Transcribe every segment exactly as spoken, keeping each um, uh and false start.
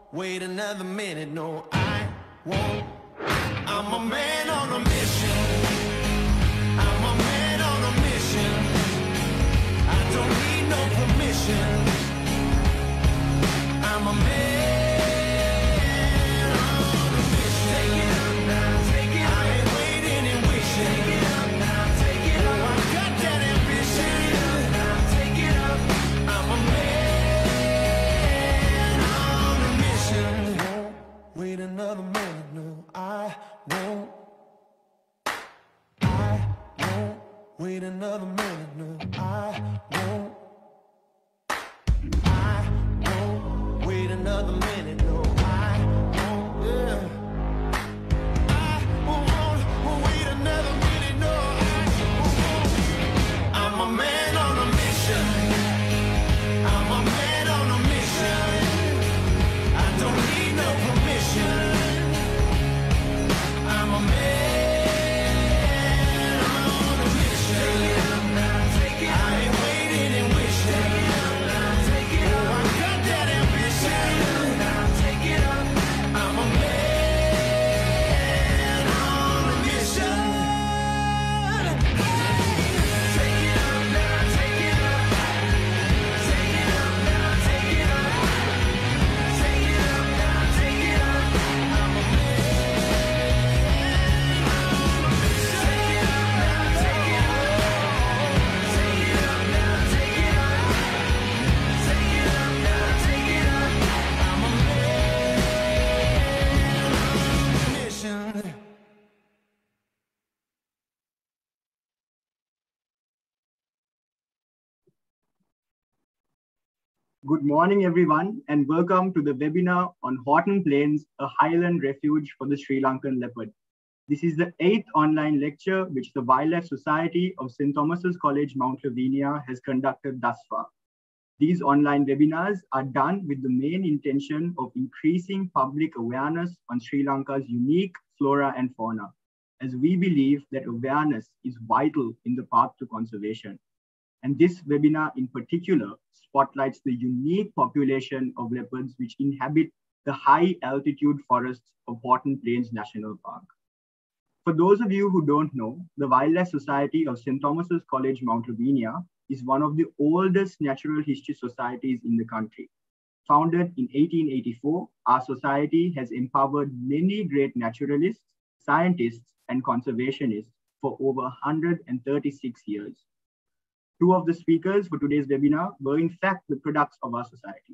wait another minute, no, I won't. I'm a man on a mission. I'm a man on a mission. I don't need no permission. I'm a man on a mission. Take it up now, take it up. I ain't waiting and wishing. Take it up now, take it up. I got that ambition. Take it up now, take it up. I'm a man on a mission. Won't wait another minute, no, I won't. I won't wait another minute, no, I won't. I won't wait another minute, no, I won't, yeah. I won't wait another minute, no, I won't. I'm a man on a mission. I'm a man on a mission. I don't need no permission. I'm a man on a mission. Take it up now, take it up. I ain't waiting and wishing. Take it up now, take it up. I got that ambition. Take it up now, take it up. I'm a man on a mission. Take it up now, take it up. Take it up now, take it up. Take it up now, take it up. I'm a man on a mission. Take it up now, take it up. Take it up now, take it up. Take it up now, take it up. I'm a man on a mission. Good morning, everyone, and welcome to the webinar on Horton Plains, a highland refuge for the Sri Lankan leopard. This is the eighth online lecture which the Wildlife Society of Saint Thomas's College, Mount Lavinia has conducted thus far. These online webinars are done with the main intention of increasing public awareness on Sri Lanka's unique flora and fauna, as we believe that awareness is vital in the path to conservation. And this webinar in particular spotlights the unique population of leopards which inhabit the high altitude forests of Horton Plains National Park. For those of you who don't know, the Wildlife Society of Saint Thomas's College, Mount Lavinia is one of the oldest natural history societies in the country. Founded in eighteen eighty-four, our society has empowered many great naturalists, scientists, and conservationists for over one hundred thirty-six years. Two of the speakers for today's webinar were in fact the products of our society.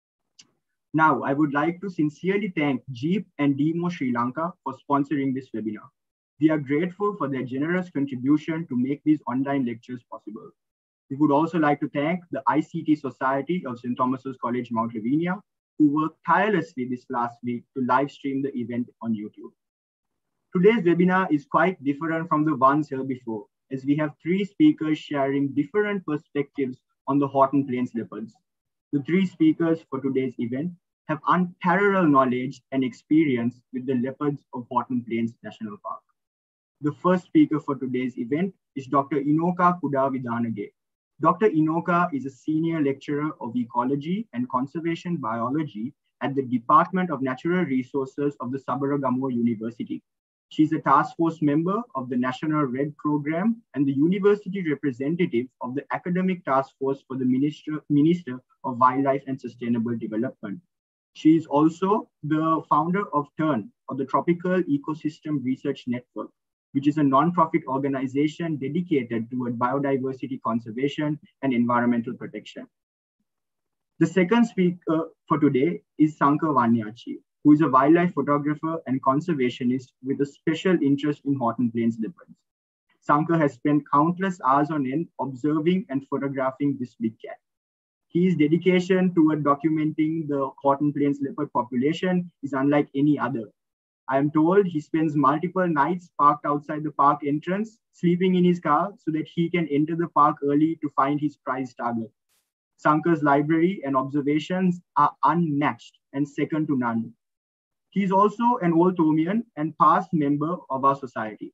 Now, I would like to sincerely thank Jeep and Demo Sri Lanka for sponsoring this webinar. We are grateful for their generous contribution to make these online lectures possible. We would also like to thank the I C T Society of Saint Thomas's College, Mount Lavinia, who worked tirelessly this last week to live stream the event on YouTube. Today's webinar is quite different from the ones held before, as we have three speakers sharing different perspectives on the Horton Plains leopards. The three speakers for today's event have unparalleled knowledge and experience with the leopards of Horton Plains National Park. The first speaker for today's event is Doctor Inoka Kudavidanage. Doctor Inoka is a senior lecturer of ecology and conservation biology at the Department of Natural Resources of the Sabaragamuwa University. She's a task force member of the National RED program and the university representative of the academic task force for the Minister, Minister of Wildlife and Sustainable Development. She is also the founder of TURN, or the Tropical Ecosystem Research Network, which is a non-profit organization dedicated toward biodiversity conservation and environmental protection. The second speaker for today is Sankar Vanyachi, who is a wildlife photographer and conservationist with a special interest in Horton Plains leopards. Sankar has spent countless hours on end observing and photographing this big cat. His dedication toward documenting the Horton Plains leopard population is unlike any other. I am told he spends multiple nights parked outside the park entrance, sleeping in his car so that he can enter the park early to find his prized target. Sankar's library and observations are unmatched and second to none. He is also an old Thomian and past member of our society.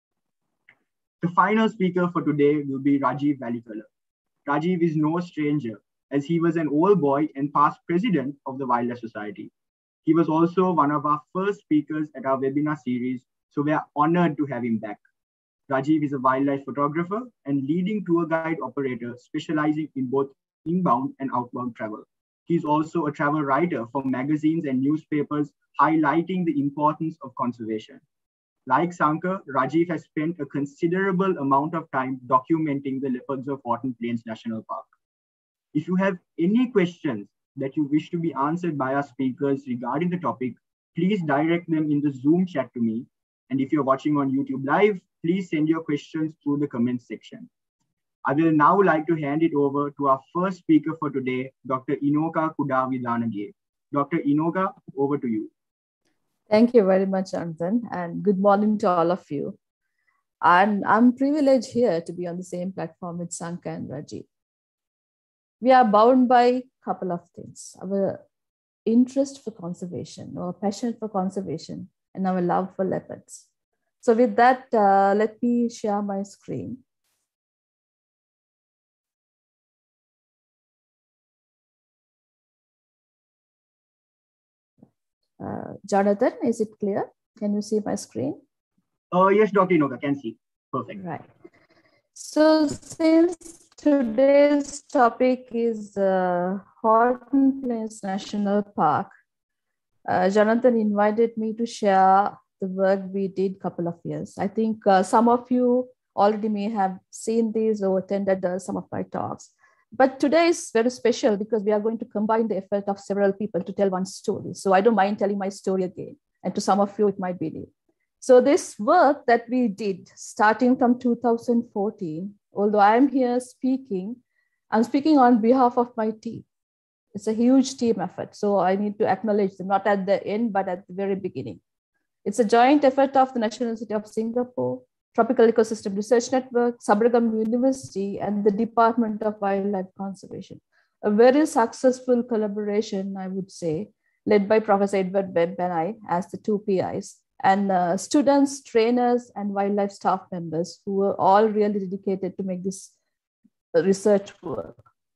The final speaker for today will be Rajiv Valikala. Rajiv is no stranger, as he was an old boy and past president of the Wildlife Society. He was also one of our first speakers at our webinar series, so we are honored to have him back. Rajiv is a wildlife photographer and leading tour guide operator specializing in both inbound and outbound travel. He's also a travel writer for magazines and newspapers, highlighting the importance of conservation. Like Sankar, Rajiv has spent a considerable amount of time documenting the leopards of Horton Plains National Park. If you have any questions that you wish to be answered by our speakers regarding the topic, please direct them in the Zoom chat to me. And if you're watching on YouTube Live, please send your questions through the comments section. I will now like to hand it over to our first speaker for today, Doctor Inoka Kudavidanage. Doctor Inoka, over to you. Thank you very much, Jonathan, and good morning to all of you. And I'm privileged here to be on the same platform with Sankar and Rajiv. We are bound by a couple of things: our interest for conservation, our passion for conservation, and our love for leopards. So with that, uh, let me share my screen. Uh, Jonathan, is it clear? Can you see my screen? Uh, yes, Doctor Inoka, can see. Perfect. Right. So since today's topic is uh, Horton Plains National Park, uh, Jonathan invited me to share the work we did a couple of years. I think uh, some of you already may have seen these or attended uh, some of my talks. But today is very special because we are going to combine the effort of several people to tell one story. So I don't mind telling my story again. And to some of you, it might be new. So this work that we did starting from two thousand fourteen, although I'm here speaking, I'm speaking on behalf of my team. It's a huge team effort. So I need to acknowledge them, not at the end, but at the very beginning. It's a joint effort of the National University of Singapore, Tropical Ecosystem Research Network, Sabargam University, and the Department of Wildlife Conservation. A very successful collaboration, I would say, led by Professor Edward Webb and I as the two P Is, and uh, students, trainers, and wildlife staff members who were all really dedicated to make this research work.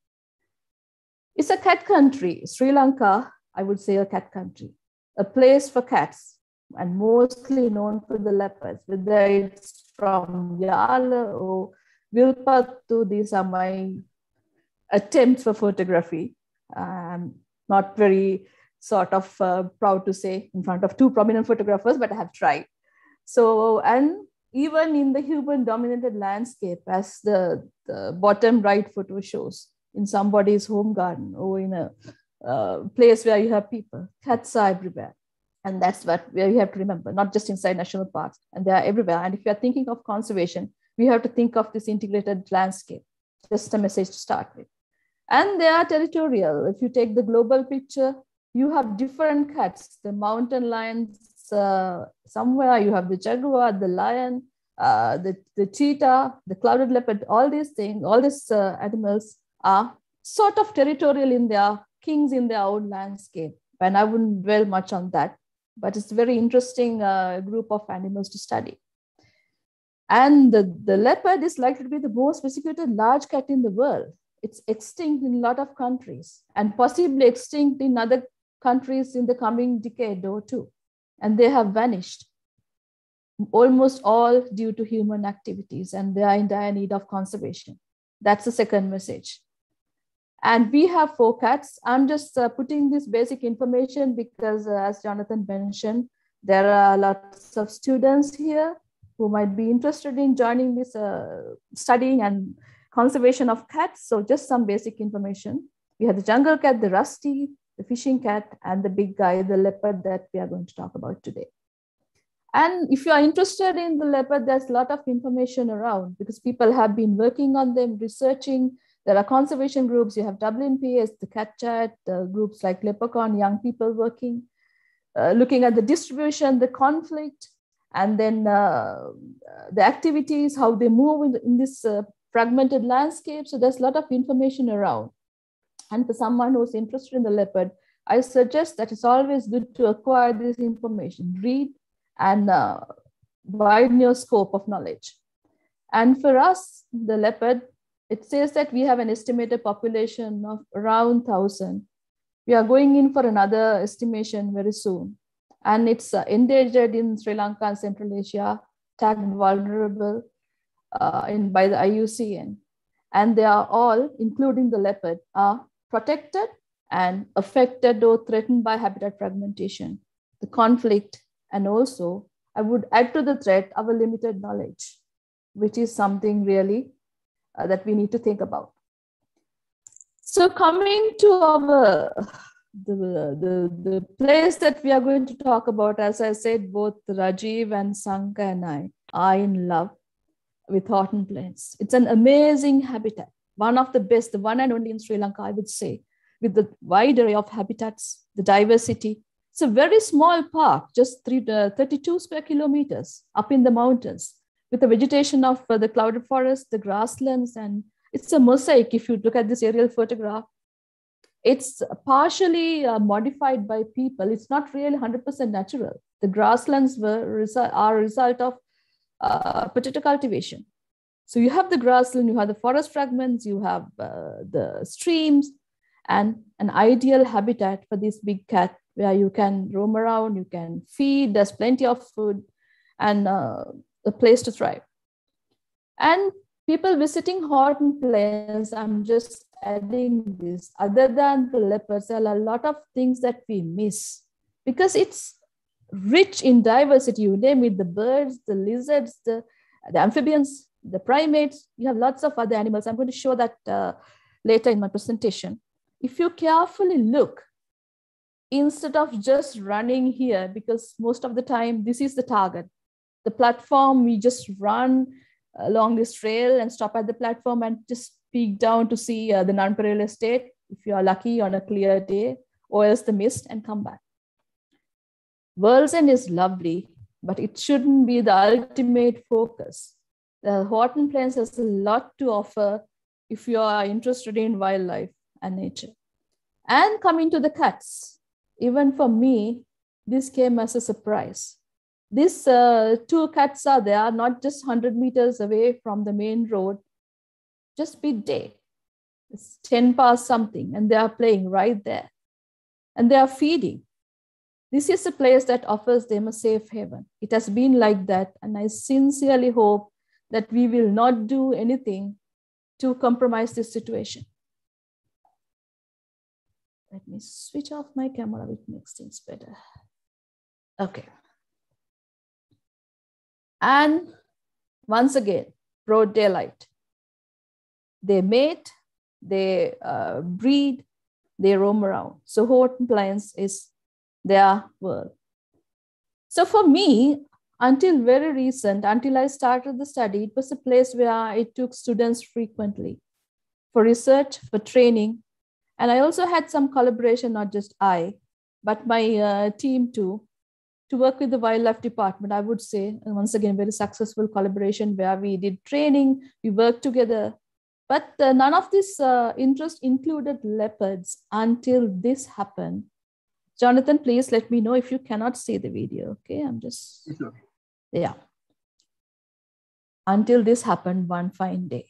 It's a cat country. Sri Lanka, I would say a cat country, a place for cats, and mostly known for the leopards, whether it's from Yala or Vilpattu. These are my attempts for photography. I'm not very sort of uh, proud to say in front of two prominent photographers, but I have tried. So, and even in the human dominated landscape, as the, the bottom right photo shows, in somebody's home garden or in a uh, place where you have people, cats are everywhere. And that's what we have to remember, not just inside national parks, and they are everywhere. And if you are thinking of conservation, we have to think of this integrated landscape. Just a message to start with. And they are territorial. If you take the global picture, you have different cats, the mountain lions, uh, somewhere you have the jaguar, the lion, uh, the, the cheetah, the clouded leopard, all these things, all these uh, animals are sort of territorial in their kings in their own landscape. And I wouldn't dwell much on that. But it's a very interesting uh, group of animals to study. And the, the leopard is likely to be the most persecuted large cat in the world. It's extinct in a lot of countries and possibly extinct in other countries in the coming decade or two. And they have vanished, almost all due to human activities, and they are in dire need of conservation. That's the second message. And we have four cats. I'm just uh, putting this basic information because uh, as Jonathan mentioned, there are lots of students here who might be interested in joining this uh, studying and conservation of cats. So just some basic information. We have the jungle cat, the rusty, the fishing cat, and the big guy, the leopard that we are going to talk about today. And if you are interested in the leopard, there's a lot of information around because people have been working on them, researching. There are conservation groups. You have W N P S, the Cat Chat, uh, groups like Leprechaun, young people working, uh, looking at the distribution, the conflict, and then uh, the activities, how they move in, the, in this uh, fragmented landscape. So there's a lot of information around. And for someone who's interested in the leopard, I suggest that it's always good to acquire this information, read, and uh, widen your scope of knowledge. And for us, the leopard, it says that we have an estimated population of around one thousand. We are going in for another estimation very soon. And it's uh, endangered in Sri Lanka and Central Asia, tagged vulnerable uh, in, by the I U C N. And they are all, including the leopard, are protected and affected or threatened by habitat fragmentation, the conflict, and also, I would add to the threat our limited knowledge, which is something really uh, that we need to think about. So coming to our, the, the, the place that we are going to talk about, as I said, both Rajiv and Sanka and I are in love with Horton Plains. It's an amazing habitat, one of the best, the one and only in Sri Lanka, I would say, with the wide array of habitats, the diversity. It's a very small park, just three, uh, thirty-two square kilometers up in the mountains, with the vegetation of uh, the clouded forest, the grasslands, and it's a mosaic. If you look at this aerial photograph, it's partially uh, modified by people. It's not really one hundred percent natural. The grasslands were result, are a result of uh, potato cultivation. So you have the grassland, you have the forest fragments, you have uh, the streams, and an ideal habitat for this big cat where you can roam around, you can feed, there's plenty of food, and uh, a place to thrive. And people visiting Horton Plains, I'm just adding this, other than the leopards, there are a lot of things that we miss because it's rich in diversity. You name it, the birds, the lizards, the, the amphibians, the primates, you have lots of other animals. I'm going to show that uh, later in my presentation. If you carefully look, instead of just running here, because most of the time this is the target, the platform, we just run along this trail and stop at the platform and just peek down to see uh, the Nonpareil estate, if you are lucky on a clear day, or else the mist, and come back. World's End is lovely, but it shouldn't be the ultimate focus. The Horton Plains has a lot to offer if you are interested in wildlife and nature. And coming to the cats, even for me, this came as a surprise. These uh, two cats are there, not just one hundred meters away from the main road, just midday. It's ten past something, and they are playing right there. And they are feeding. This is a place that offers them a safe haven. It has been like that, and I sincerely hope that we will not do anything to compromise this situation. Let me switch off my camera, which makes things better. Okay. And once again, broad daylight. They mate, they uh, breed, they roam around. So Horton Plains is their world. So for me, until very recent, until I started the study, it was a place where I took students frequently for research, for training. And I also had some collaboration, not just I, but my uh, team too, to work with the wildlife department. I would say, and once again, very successful collaboration where we did training, we worked together. But uh, none of this uh, interest included leopards until this happened. Jonathan, please let me know if you cannot see the video. Okay, I'm just, It's okay. Yeah. Until this happened one fine day.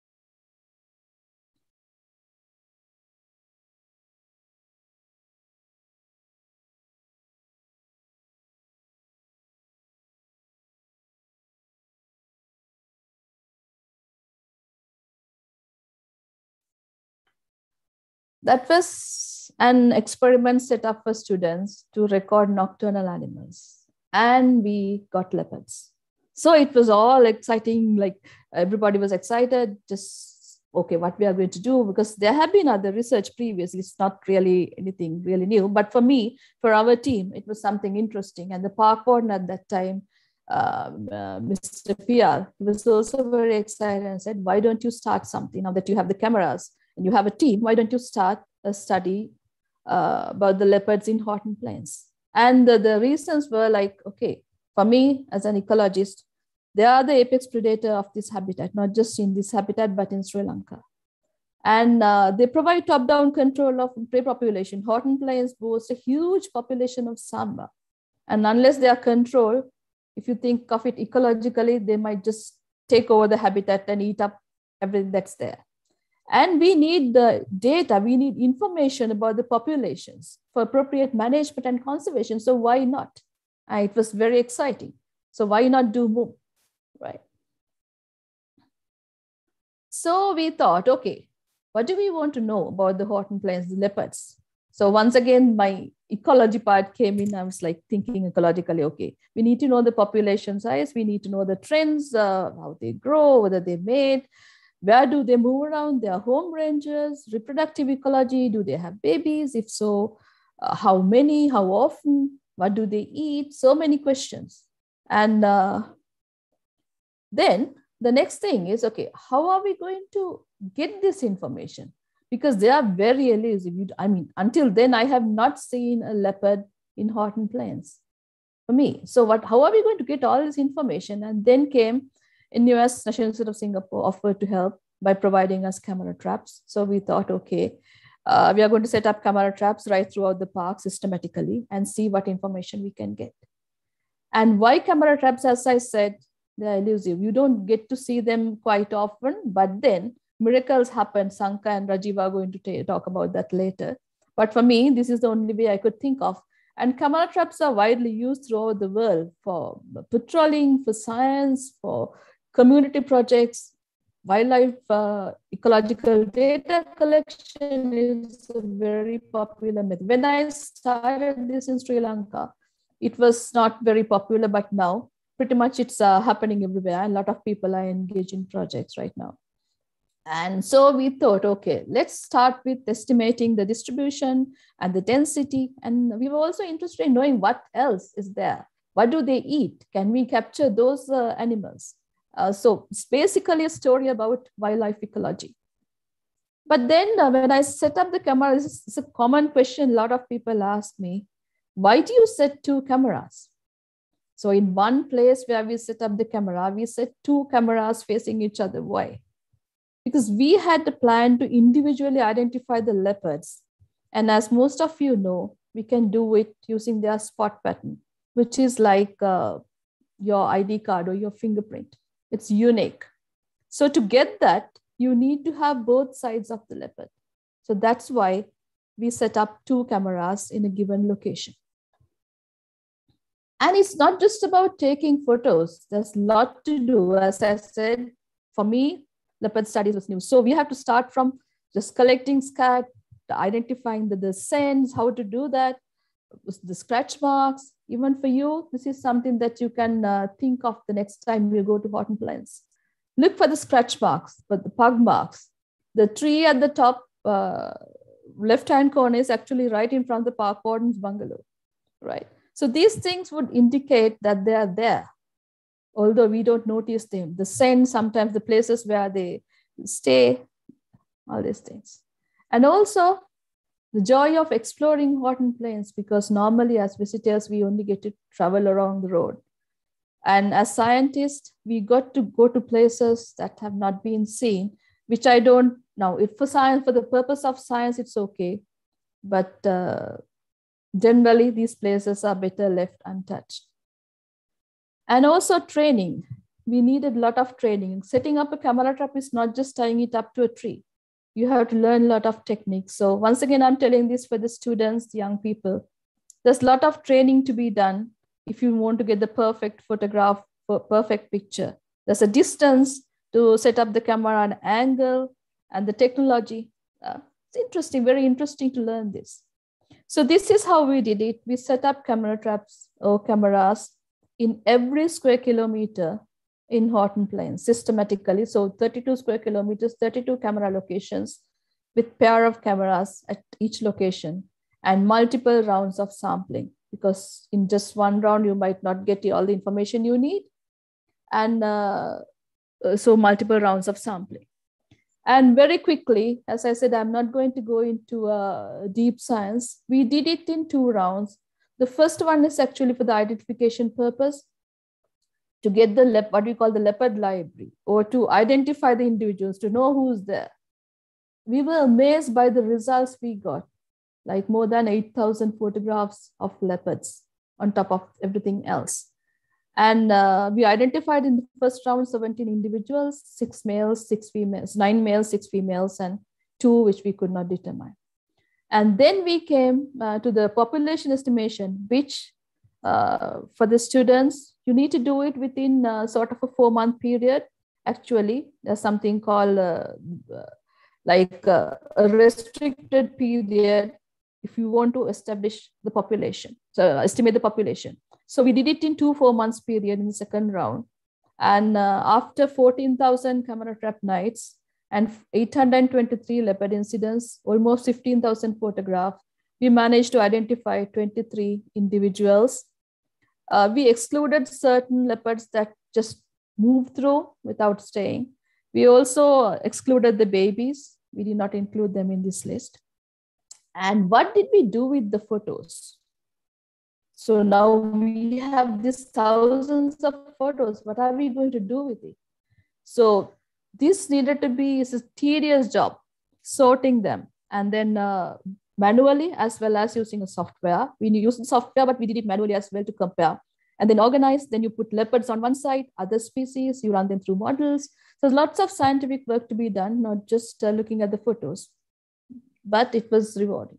That was an experiment set up for students to record nocturnal animals, and we got leopards. So it was all exciting, like everybody was excited, just, okay, what we are going to do, because there have been other research previously, it's not really anything really new, but for me, for our team, it was something interesting. And the park warden at that time, um, uh, Mister P R, he was also very excited and said, why don't you start something now that you have the cameras? And you have a team, why don't you start a study uh, about the leopards in Horton Plains? And the, the reasons were like, okay, for me as an ecologist, they are the apex predator of this habitat, not just in this habitat, but in Sri Lanka. And uh, they provide top-down control of prey population. Horton Plains boasts a huge population of samba. And unless they are controlled, if you think of it ecologically, they might just take over the habitat and eat up everything that's there. And we need the data, we need information about the populations for appropriate management and conservation. So why not? And it was very exciting. So why not do more, right? So we thought, okay, what do we want to know about the Horton Plains, the leopards? So once again, my ecology part came in. I was like thinking ecologically, okay, we need to know the population size. We need to know the trends, uh, how they grow, whether they mate, where do they move around, their home ranges, reproductive ecology, do they have babies? If so, uh, how many, how often, what do they eat? So many questions. And uh, then the next thing is, okay, how are we going to get this information? Because they are very elusive. I mean, until then, I have not seen a leopard in Horton Plains for me. So what? How are we going to get all this information? And then came in U S, National Institute of Singapore offered to help by providing us camera traps. So we thought, okay, uh, we are going to set up camera traps right throughout the park systematically and see what information we can get. And why camera traps? As I said, they're elusive. You don't get to see them quite often, but then miracles happen. Sanka and Rajiv are going to talk about that later. But for me, this is the only way I could think of. And camera traps are widely used throughout the world for patrolling, for science, for community projects. Wildlife uh, ecological data collection is a very popular method. When I started this in Sri Lanka, it was not very popular, but now pretty much it's uh, happening everywhere. A lot of people are engaged in projects right now. And so we thought, okay, let's start with estimating the distribution and the density. And we were also interested in knowing what else is there. What do they eat? Can we capture those uh, animals? Uh, so it's basically a story about wildlife ecology. But then uh, when I set up the camera, this is a common question a lot of people ask me, why do you set two cameras? So in one place where we set up the camera, we set two cameras facing each other. Why? Because we had the plan to individually identify the leopards. And as most of you know, we can do it using their spot pattern, which is like uh, your I D card or your fingerprint. It's unique. So to get that, you need to have both sides of the leopard. So that's why we set up two cameras in a given location. And it's not just about taking photos. There's a lot to do. As I said, for me, leopard studies was new. So we have to start from just collecting scat, identifying the, the scents, how to do that, the scratch marks. Even for you, this is something that you can uh, think of the next time you go to Horton Plains. Look for the scratch marks, for the pug marks. The tree at the top uh, left-hand corner is actually right in front of the park warden's bungalow, right? So these things would indicate that they are there, although we don't notice them. The scent, sometimes the places where they stay, all these things. And also the joy of exploring Horton Plains, because normally as visitors, we only get to travel along the road. And as scientists, we got to go to places that have not been seen, which I don't know. If for science, for the purpose of science, it's okay. But uh, generally, these places are better left untouched. And also training. We needed a lot of training. Setting up a camera trap is not just tying it up to a tree. You have to learn a lot of techniques. So once again, I'm telling this for the students, the young people. There's a lot of training to be done if you want to get the perfect photograph, perfect picture. There's a distance to set up the camera, an angle, and the technology. Uh, it's interesting, very interesting to learn this. So this is how we did it. We set up camera traps or cameras in every square kilometer in Horton Plains systematically. So thirty-two square kilometers, thirty-two camera locations with pair of cameras at each location and multiple rounds of sampling, because in just one round, you might not get all the information you need. And uh, so multiple rounds of sampling. And very quickly, as I said, I'm not going to go into uh, deep science. We did it in two rounds. The first one is actually for the identification purpose, to get the lep what we call the leopard library, or to identify the individuals, to know who's there. We were amazed by the results we got, like more than eight thousand photographs of leopards on top of everything else. And uh, we identified in the first round seventeen individuals, six males, six females, nine males, six females, and two which we could not determine. And then we came uh, to the population estimation, which uh, for the students, you need to do it within uh, sort of a four month period. Actually, there's something called uh, like uh, a restricted period if you want to establish the population, so estimate the population. So we did it in two four months period in the second round. And uh, after fourteen thousand camera trap nights and eight hundred twenty-three leopard incidents, almost fifteen thousand photographs, we managed to identify twenty-three individuals. Uh, we excluded certain leopards that just moved through without staying. We also excluded the babies. We did not include them in this list. And what did we do with the photos? So now we have these thousands of photos. What are we going to do with it? So this needed to be a tedious job, sorting them, and then uh, manually as well as using a software. We used software, but we did it manually as well to compare. And then organize, then you put leopards on one side, other species, you run them through models. So there's lots of scientific work to be done, not just uh, looking at the photos, but it was rewarding.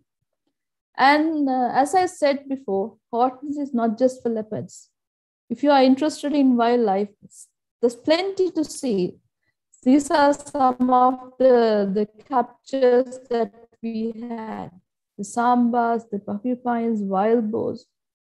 And uh, as I said before, Hortons is not just for leopards. If you are interested in wildlife, there's plenty to see. These are some of the, the captures that we had. The sambas, the porcupines, wild boars,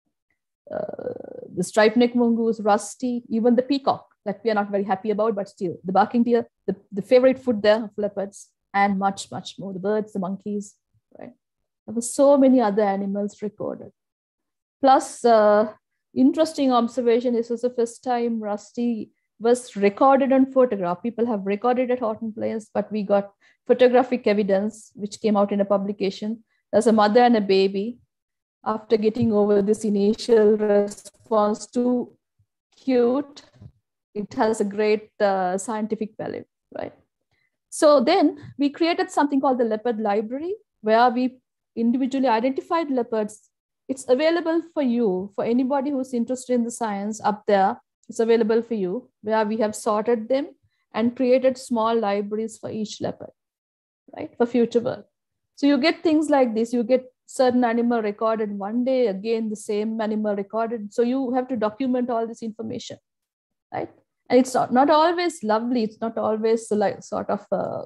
uh, the striped neck mongoose, rusty, even the peacock that we are not very happy about, but still the barking deer, the, the favorite food there of leopards, and much, much more. The birds, the monkeys, right? There were so many other animals recorded. Plus, uh, interesting observation, this was the first time Rusty was recorded on photograph. People have recorded at Horton Plains, but we got photographic evidence, which came out in a publication. There's a mother and a baby. After getting over this initial response to cute, it has a great uh, scientific value, right? So then we created something called the Leopard Library, where we individually identified leopards. It's available for you, for anybody who's interested in the science up there. It's available for you, where we have sorted them and created small libraries for each leopard, right, for future work. So you get things like this. You get certain animal recorded one day, again, the same animal recorded. So you have to document all this information, right? And it's not, not always lovely. It's not always like sort of uh,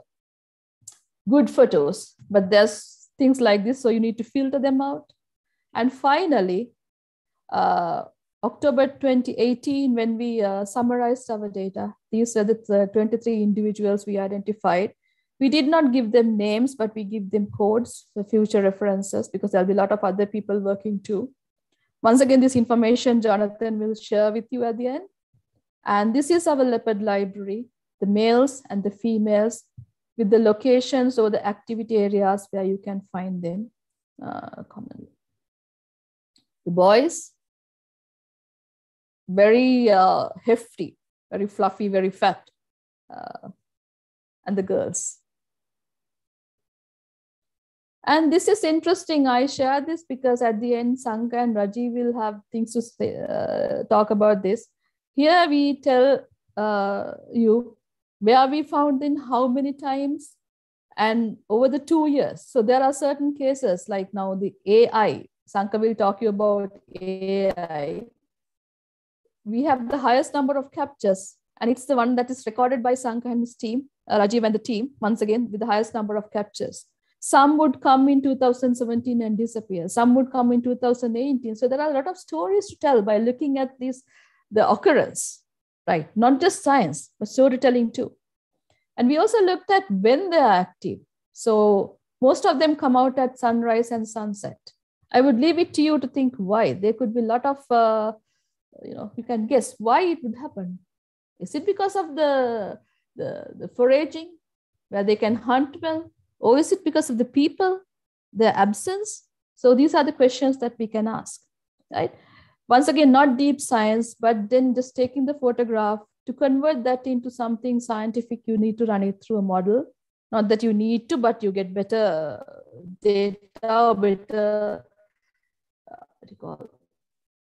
good photos, but there's things like this. So you need to filter them out. And finally, uh, October twenty eighteen, when we uh, summarized our data, these are the twenty-three individuals we identified. We did not give them names, but we give them codes for future references, because there'll be a lot of other people working too. Once again, this information Jonathan will share with you at the end. And this is our leopard library, the males and the females, with the locations or the activity areas where you can find them uh, commonly. The boys, very uh, hefty, very fluffy, very fat. Uh, and the girls. And this is interesting. I share this because at the end, Sanka and Raji will have things to say, uh, talk about this. Here we tell uh, you where we found in how many times and over the two years. So there are certain cases like now the A I. Sanka will talk you about A I. We have the highest number of captures, and it's the one that is recorded by Sanka and his team, uh, Rajiv and the team, once again, with the highest number of captures. Some would come in two thousand seventeen and disappear. Some would come in two thousand eighteen. So there are a lot of stories to tell by looking at this, the occurrence, right? Not just science, but storytelling too. And we also looked at when they are active. So most of them come out at sunrise and sunset. I would leave it to you to think why. There could be a lot of, uh, you know, you can guess why it would happen. Is it because of the, the, the foraging, where they can hunt well? Or is it because of the people, their absence? So these are the questions that we can ask, right? Once again, not deep science, but then just taking the photograph to convert that into something scientific, you need to run it through a model. Not that you need to, but you get better data, better, uh, what do you call,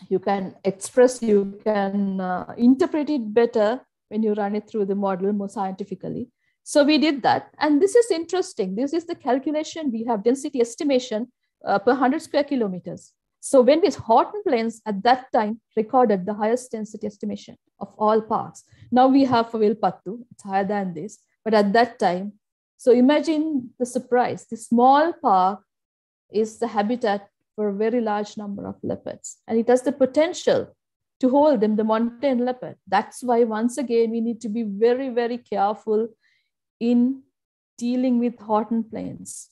you can express, you can uh, interpret it better when you run it through the model more scientifically. So we did that. And this is interesting. This is the calculation. We have density estimation uh, per one hundred square kilometers. So when these Horton Plains at that time recorded the highest density estimation of all parks. Now we have for Vilpattu, it's higher than this, but at that time, so imagine the surprise. The small park is the habitat for a very large number of leopards, and it has the potential to hold them, the mountain leopard. That's why, once again, we need to be very, very careful in dealing with Horton Plains.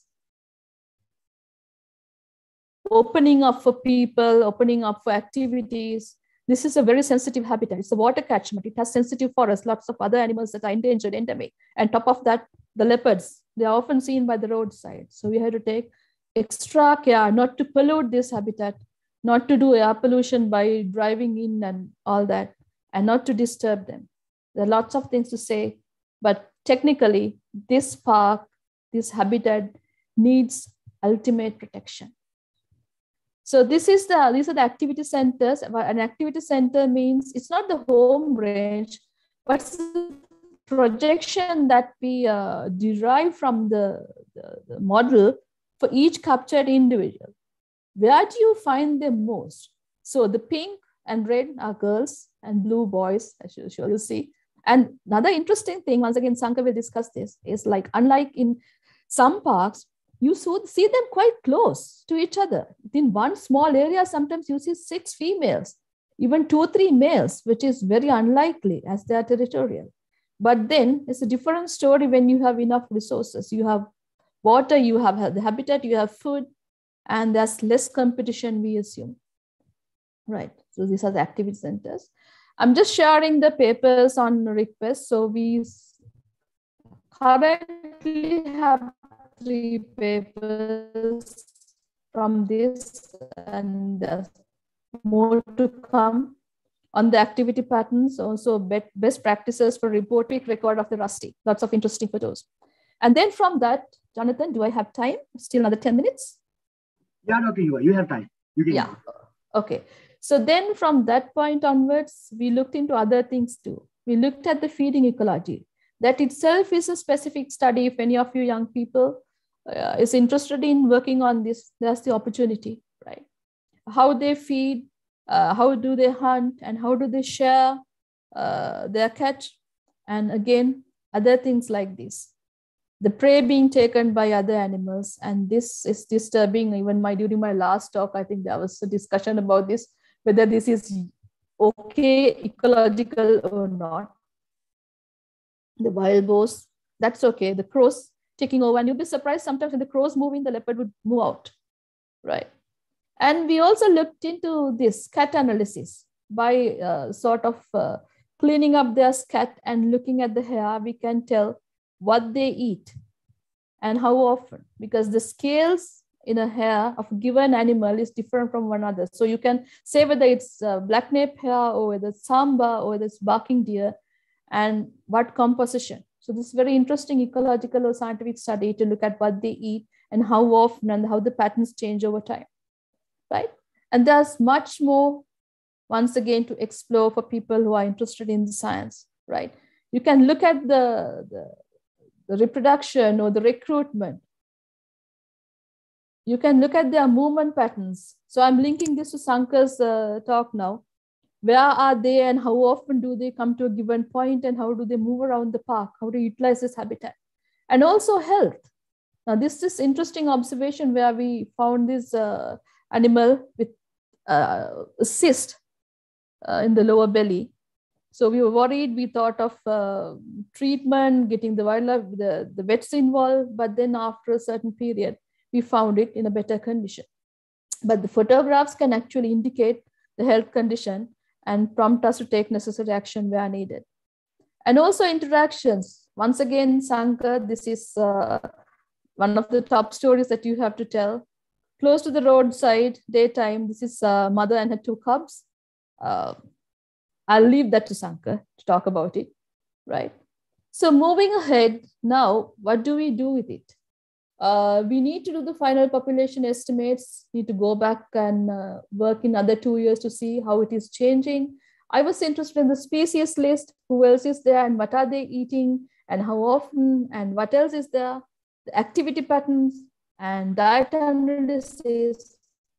Opening up for people, opening up for activities. This is a very sensitive habitat. It's a water catchment. It has sensitive forests, lots of other animals that are endangered, endemic. And top of that, the leopards, they are often seen by the roadside. So we have to take extra care not to pollute this habitat, not to do air pollution by driving in and all that, and not to disturb them. There are lots of things to say, but technically, this park, this habitat needs ultimate protection. So this is the, these are the activity centers. An activity center means it's not the home range, but it's the projection that we uh, derive from the, the, the model for each captured individual. Where do you find them most? So the pink and red are girls and blue boys, as you sure you'll see. And another interesting thing, once again, Sankar will discuss this, is like, unlike in some parks, you see them quite close to each other. In one small area, sometimes you see six females, even two or three males, which is very unlikely as they are territorial. But then it's a different story when you have enough resources. You have water, you have the habitat, you have food, and there's less competition, we assume. Right, so these are the activity centers. I'm just sharing the papers on request. So we currently have three papers from this, and there's more to come on the activity patterns, also best practices for reporting record of the rusty. Lots of interesting photos. And then from that, Jonathan, do I have time? Still another ten minutes? Yeah, Doctor Yuva, you have time. You can yeah, okay. So then from that point onwards, we looked into other things too. We looked at the feeding ecology. That itself is a specific study. If any of you young people uh, is interested in working on this, that's the opportunity, right? How they feed, uh, how do they hunt, and how do they share uh, their catch? And again, other things like this. The prey being taken by other animals. And this is disturbing. Even my during my last talk, I think there was a discussion about this, whether this is okay, ecological or not. The wild boars, that's okay. The crows taking over, and you'll be surprised sometimes when the crows move in, the leopard would move out, right? And we also looked into this scat analysis by uh, sort of uh, cleaning up their scat and looking at the hair. We can tell what they eat and how often, because the scales in a hair of a given animal is different from one another. So you can say whether it's uh, black nape hair or whether it's samba or whether it's barking deer and what composition. So this is very interesting ecological or scientific study to look at what they eat and how often and how the patterns change over time, right? And there's much more, once again, to explore for people who are interested in the science, right? You can look at the, the, the reproduction or the recruitment. You can look at their movement patterns. So I'm linking this to Sankar's uh, talk now. Where are they and how often do they come to a given point and how do they move around the park? How to utilize this habitat? And also health. Now this is interesting observation where we found this uh, animal with uh, a cyst uh, in the lower belly. So we were worried, we thought of uh, treatment, getting the wildlife, the, the vets involved, but then after a certain period, we found it in a better condition. But the photographs can actually indicate the health condition and prompt us to take necessary action where needed. And also interactions. Once again, Sankar, this is uh, one of the top stories that you have to tell. Close to the roadside, daytime, this is a mother and her two cubs. Uh, I'll leave that to Sankar to talk about it, right? So moving ahead now, what do we do with it? Uh, we need to do the final population estimates, need to go back and uh, work in another two years to see how it is changing. I was interested in the species list, who else is there and what are they eating and how often and what else is there, the activity patterns and diet analysis.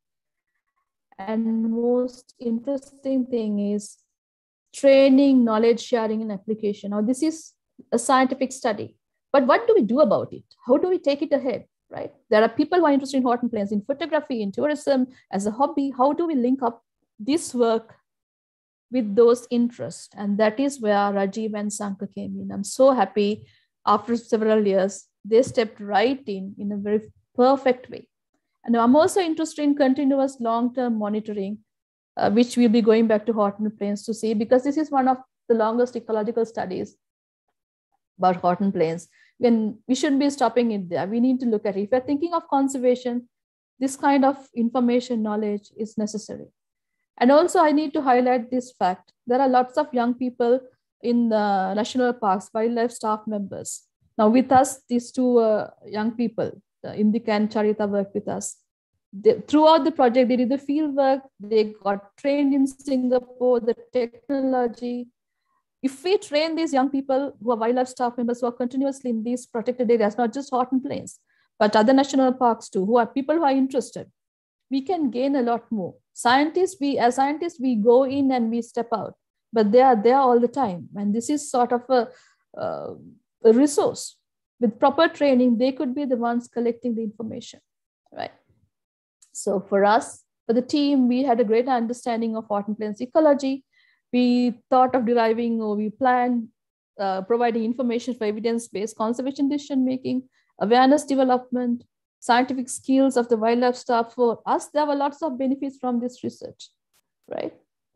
And most interesting thing is training, knowledge sharing and application. Now this is a scientific study, but what do we do about it? How do we take it ahead, right? There are people who are interested in Horton Plains, in photography, in tourism, as a hobby. How do we link up this work with those interests? And that is where Rajiv and Sankar came in. I'm so happy after several years, they stepped right in in a very perfect way. And I'm also interested in continuous long-term monitoring, uh, which we'll be going back to Horton Plains to see, because this is one of the longest ecological studies about Horton Plains. When we shouldn't be stopping it there. We need to look at it. If we're thinking of conservation, this kind of information knowledge is necessary. And also I need to highlight this fact. There are lots of young people in the national parks, wildlife staff members. Now with us, these two uh, young people, Indika and Charita, work with us. They, throughout the project, they did the field work, they got trained in Singapore, the technology. If we train these young people who are wildlife staff members who are continuously in these protected areas, not just Horton Plains, but other national parks too, who are people who are interested, we can gain a lot more. Scientists, we as scientists, we go in and we step out, but they are there all the time. And this is sort of a, uh, a resource. With proper training, they could be the ones collecting the information, right? So for us, for the team, we had a greater understanding of Horton Plains ecology. We thought of deriving, or we planned uh, providing information for evidence-based conservation decision-making, awareness development, scientific skills of the wildlife staff. For us, there were lots of benefits from this research, right?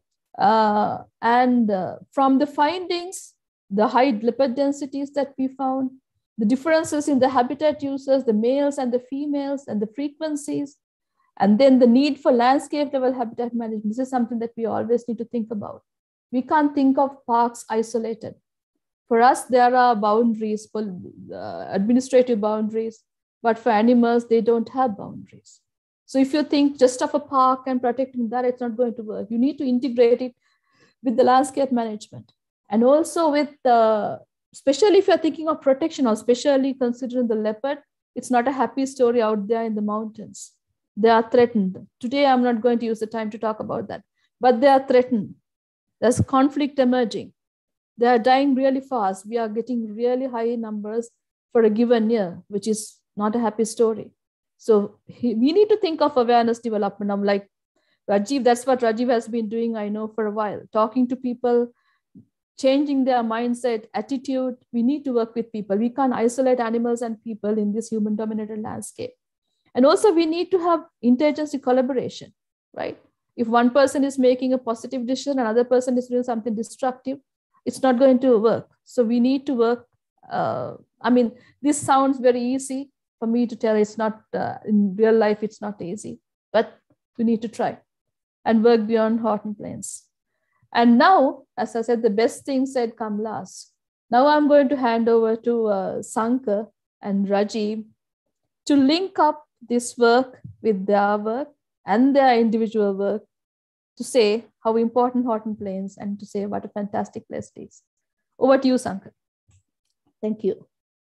Uh, and uh, from the findings, the high leopard densities that we found, the differences in the habitat users, the males and the females, and the frequencies, and then the need for landscape level habitat management. This is something that we always need to think about. We can't think of parks isolated. For us, there are boundaries, uh, administrative boundaries, but for animals, they don't have boundaries. So if you think just of a park and protecting that, it's not going to work. You need to integrate it with the landscape management. And also with the, especially if you're thinking of protection, or especially considering the leopard, it's not a happy story out there in the mountains. They are threatened. Today, I'm not going to use the time to talk about that, but they are threatened. There's conflict emerging. They are dying really fast. We are getting really high numbers for a given year, which is not a happy story. So he, we need to think of awareness development. I'm like, Rajiv, that's what Rajiv has been doing, I know, for a while, talking to people, changing their mindset, attitude. We need to work with people. We can't isolate animals and people in this human-dominated landscape. And also we need to have interagency collaboration, right? If one person is making a positive decision, another person is doing something destructive, it's not going to work. So we need to work. Uh, I mean, this sounds very easy for me to tell. It's not, uh, in real life, it's not easy, but we need to try and work beyond Horton Plains. And now, as I said, the best things said come last. Now I'm going to hand over to uh, Sankar and Rajiv to link up this work with their work and their individual work, to say how important Horton Plains, and to say what a fantastic place it is. Over to you, Sankar. Thank you.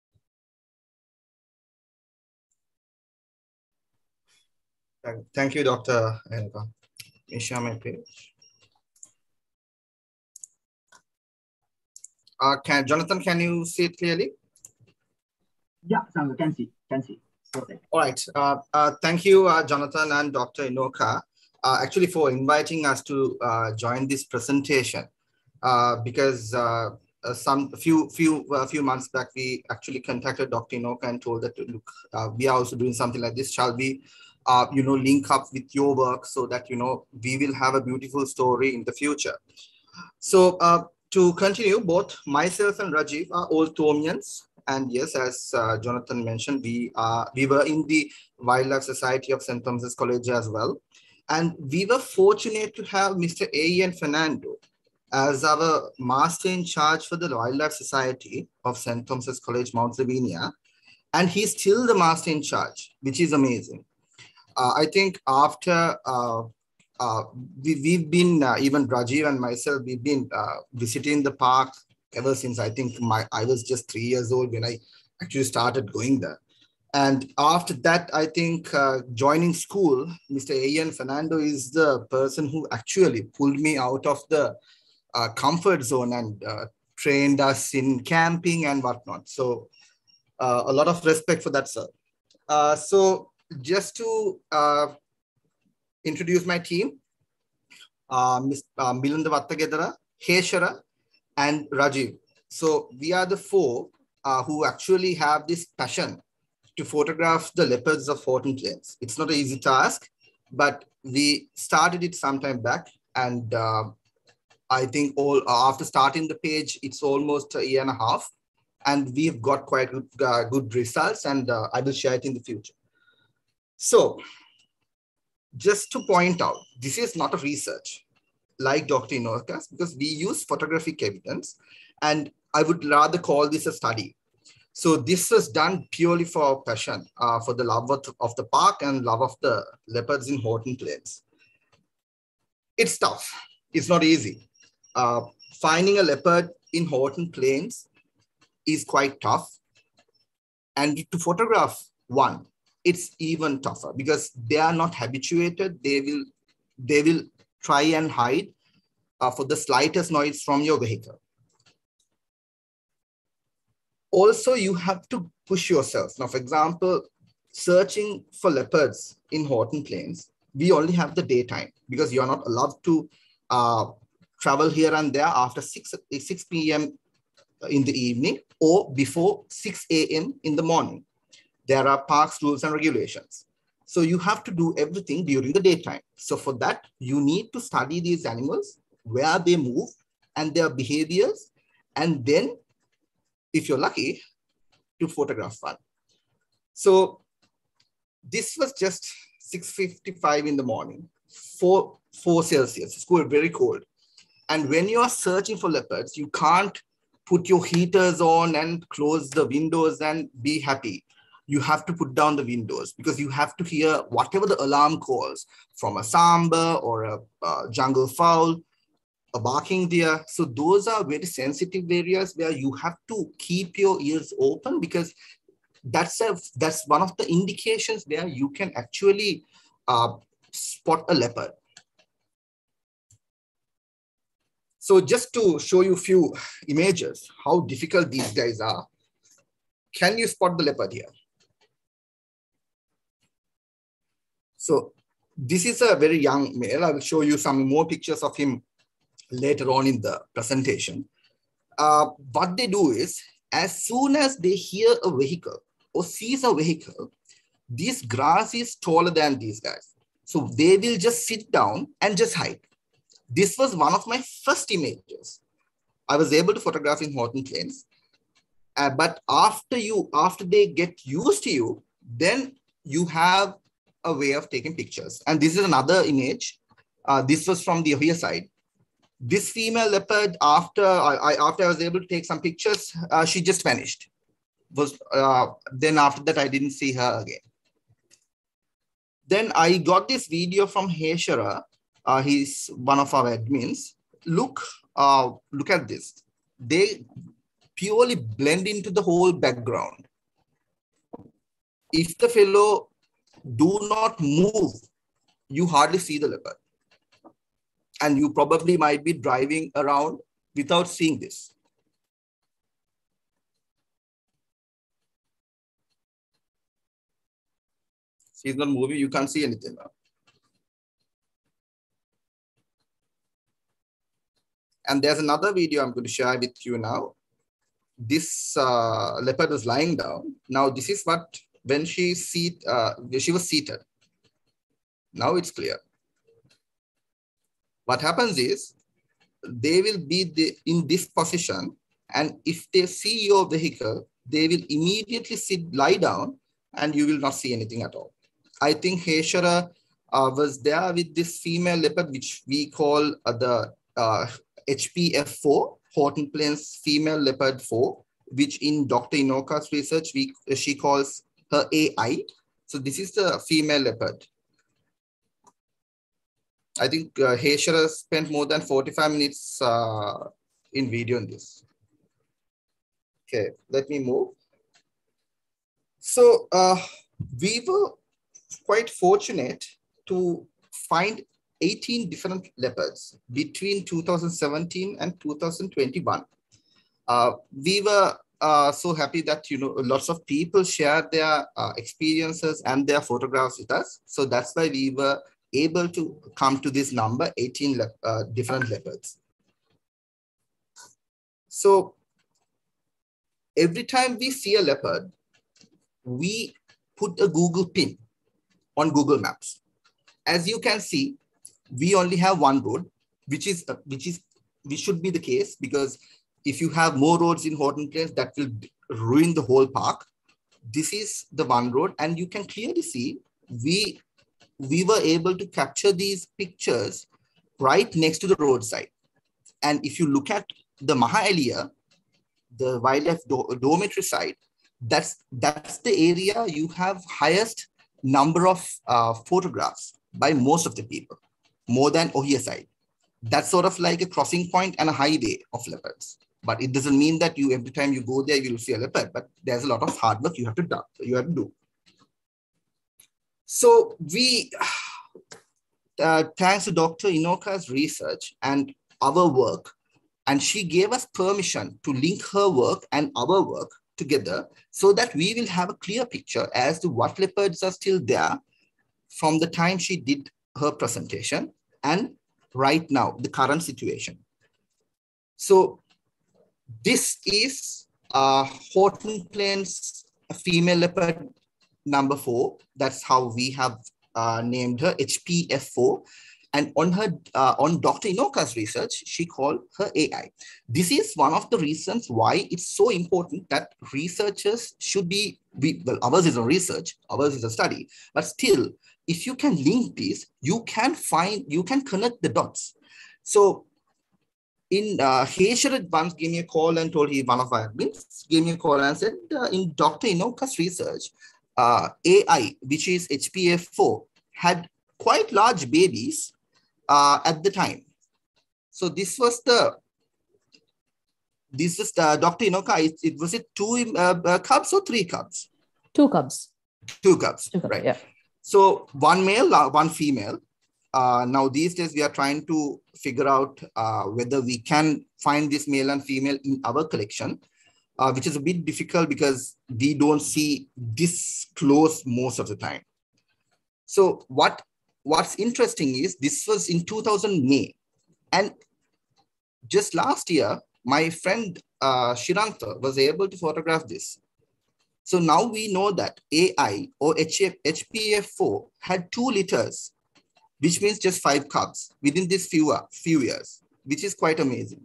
Thank you, Doctor Elka. Let me share my page. Uh, can, Jonathan, can you see it clearly? Yeah, Sankar, can see, can see. Perfect. All right. Uh, uh, thank you, uh, Jonathan and Doctor Inoka, uh, actually for inviting us to uh, join this presentation. Uh, because uh, uh, some few few uh, few months back, we actually contacted Doctor Inoka and told that, look, uh, we are also doing something like this. Shall we, uh, you know, link up with your work so that, you know, we will have a beautiful story in the future. So uh, to continue, both myself and Rajiv are old Thomians. And yes, as uh, Jonathan mentioned, we uh, we were in the Wildlife Society of Saint Thomas's College as well. And we were fortunate to have Mister A N Fernando as our master in charge for the Wildlife Society of Saint Thomas's College, Mount Lavinia. And he's still the master in charge, which is amazing. Uh, I think after uh, uh, we, we've been, uh, even Rajiv and myself, we've been uh, visiting the park ever since I think my I was just three years old when I actually started going there. And after that, I think uh, joining school, Mister Ian Fernando is the person who actually pulled me out of the uh, comfort zone and uh, trained us in camping and whatnot. So uh, a lot of respect for that, sir. Uh, so just to uh, introduce my team, uh, Miz Uh, Milanda Vattagedara, Heshara, and Rajiv. So we are the four uh, who actually have this passion to photograph the leopards of Horton Plains. It's not an easy task, but we started it some time back. And uh, I think all after starting the page, it's almost a year and a half. And we've got quite good, uh, good results, and uh, I will share it in the future. So just to point out, this is not a research like Doctor Inoka's, because we use photographic evidence, and I would rather call this a study. So this was done purely for passion, uh, for the love of, of the park and love of the leopards in Horton Plains. It's tough. It's not easy. Uh, finding a leopard in Horton Plains is quite tough. And to photograph one, it's even tougher because they are not habituated. They will, they will try and hide uh, for the slightest noise from your vehicle. Also, you have to push yourself. Now, for example, searching for leopards in Horton Plains, we only have the daytime because you're not allowed to uh, travel here and there after six p m in the evening or before six a m in the morning. There are parks rules and regulations. So you have to do everything during the daytime. So for that, you need to study these animals, where they move and their behaviors, and then if you're lucky, to photograph one. So this was just six fifty-five in the morning, four, four Celsius, it's cool, very cold. And when you are searching for leopards, you can't put your heaters on and close the windows and be happy. You have to put down the windows because you have to hear whatever the alarm calls from a samba or a uh, jungle fowl, a barking deer. So those are very sensitive areas where you have to keep your ears open because that's, a, that's one of the indications where you can actually uh, spot a leopard. So just to show you a few images, how difficult these guys are. Can you spot the leopard here? So this is a very young male. I will show you some more pictures of him later on in the presentation. Uh, what they do is, as soon as they hear a vehicle or sees a vehicle, this grass is taller than these guys. So they will just sit down and just hide. This was one of my first images. I was able to photograph in Horton Plains. Uh, but after you, after they get used to you, then you have a way of taking pictures. And this is another image. Uh, this was from the Ohio side. This female leopard, after I, after I was able to take some pictures, uh, she just vanished. Was uh, then after that, I didn't see her again. Then I got this video from Heshara. Uh, he's one of our admins. Look, uh, look at this. They purely blend into the whole background. If the fellow do not move, you hardly see the leopard. And you probably might be driving around without seeing this. She's not moving, you can't see anything now. And there's another video I'm going to share with you now. This uh, leopard was lying down. Now this is what, when she, seat, uh, she was seated. Now it's clear. What happens is, they will be the, in this position, and if they see your vehicle, they will immediately sit, lie down, and you will not see anything at all. I think Heshara uh, was there with this female leopard, which we call uh, the uh, H P F four, Horton Plains Female Leopard four. which in Doctor Inoka's research, we, she calls her A I. So this is the female leopard. I think uh, Heshara spent more than forty-five minutes uh, in video on this. Okay, let me move. So uh, we were quite fortunate to find eighteen different leopards between two thousand seventeen and two thousand twenty-one. Uh, we were uh, so happy that, you know, lots of people shared their uh, experiences and their photographs with us. So that's why we were able to come to this number, eighteen uh, different leopards. So every time we see a leopard, we put a Google pin on Google Maps. As you can see, we only have one road, which is, uh, which is, which should be the case, because if you have more roads in Horton Plains, that will ruin the whole park. This is the one road, and you can clearly see we, we were able to capture these pictures right next to the roadside. And if you look at the Maha Elia, the wildlife do dormitory site, that's, that's the area you have highest number of uh, photographs by most of the people, more than Ohia side. That's sort of like a crossing point and a highway of leopards. But it doesn't mean that you, every time you go there, you'll see a leopard, but there's a lot of hard work you have to do. You have to do. So we, uh, thanks to Doctor Inoka's research and our work, and she gave us permission to link her work and our work together so that we will have a clear picture as to what leopards are still there from the time she did her presentation and right now, the current situation. So this is uh, Horton Plains female leopard number four. That's how we have uh, named her, H P F four. And on her, uh, on Doctor Inoka's research, she called her A I. This is one of the reasons why it's so important that researchers should be, we, well, ours is a research, ours is a study, but still, if you can link these, you can find, you can connect the dots. So in uh, Heshara once gave me a call and told he, one of our admins, gave me a call and said, uh, in Doctor Inoka's research, uh, A I, which is H P F four, had quite large babies uh, at the time. So this was the, this is the Doctor Inoka, it, it was it two uh, cubs or three cubs? Two cubs. Two cubs, Two cubs, right. Yeah. So one male, uh, one female. Uh, now these days we are trying to figure out uh, whether we can find this male and female in our collection, uh, which is a bit difficult because we don't see this close most of the time. So what, what's interesting is this was in two thousand May. And just last year, my friend uh, Shiranta was able to photograph this. So now we know that A I or H P F four had two litters, which means just five cubs within this few, uh, few years, which is quite amazing.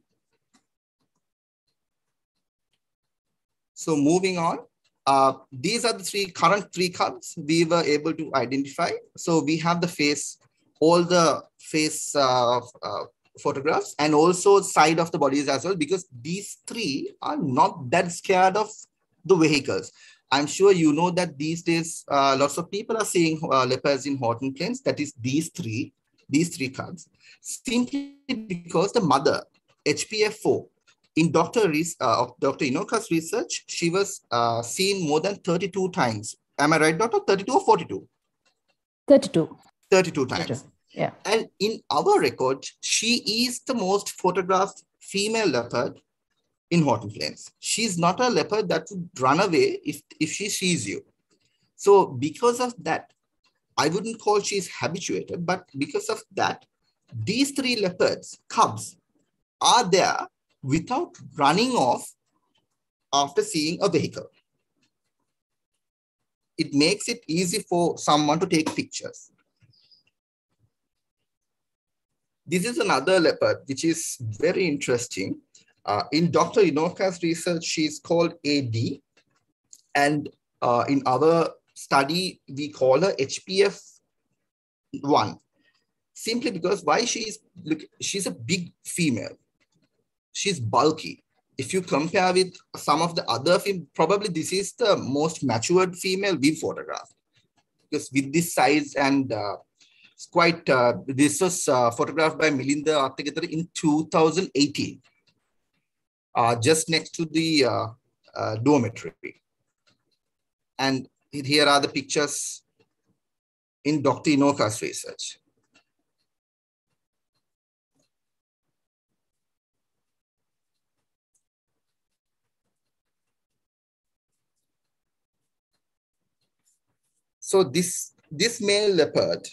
So moving on, uh, these are the three current three cubs we were able to identify. So we have the face, all the face uh, uh, photographs and also side of the bodies as well, because these three are not that scared of the vehicles. I'm sure you know that these days, uh, lots of people are seeing uh, leopards in Horton Plains. That is these three, these three cubs, simply because the mother, H P F four, in Doctor Uh, Doctor Inoka's research, she was uh, seen more than thirty-two times. Am I right, Doctor? thirty-two or forty-two? thirty-two. thirty-two times. thirty-two. Yeah. And in our record, she is the most photographed female leopard in Horton Plains. She's not a leopard that would run away if, if she sees you. So because of that, I wouldn't call she's habituated, but because of that, these three leopards, cubs, are there without running off after seeing a vehicle. It makes it easy for someone to take pictures. This is another leopard, which is very interesting. Uh, in Doctor Inoka's research, she's called A D. And uh, in our study, we call her H P F one. Simply because why she's, look, she's a big female. She's bulky. if you compare with some of the other, probably this is the most matured female we've photographed. Because with this size and uh, it's quite, uh, this was uh, photographed by Milinda Arthagithar in two thousand eighteen, uh, just next to the uh, uh, dormitory. And here are the pictures in Doctor Inoka's research. So this, this male leopard,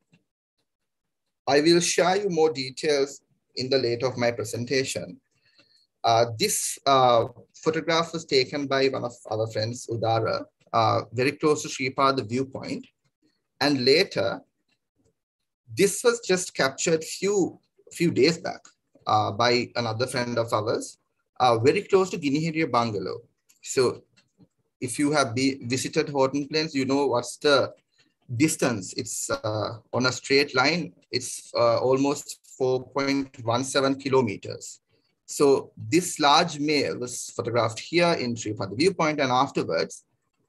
I will share you more details in the later of my presentation. Uh, this uh, photograph was taken by one of our friends, Udara, uh, very close to Sripada viewpoint. And later, this was just captured few, few days back uh, by another friend of ours, uh, very close to Ginihiriya Bungalow. So if you have be, visited Horton Plains, you know what's the distance. It's uh, on a straight line. It's uh, almost four point one seven kilometers. So this large male was photographed here in Sripada viewpoint, and afterwards,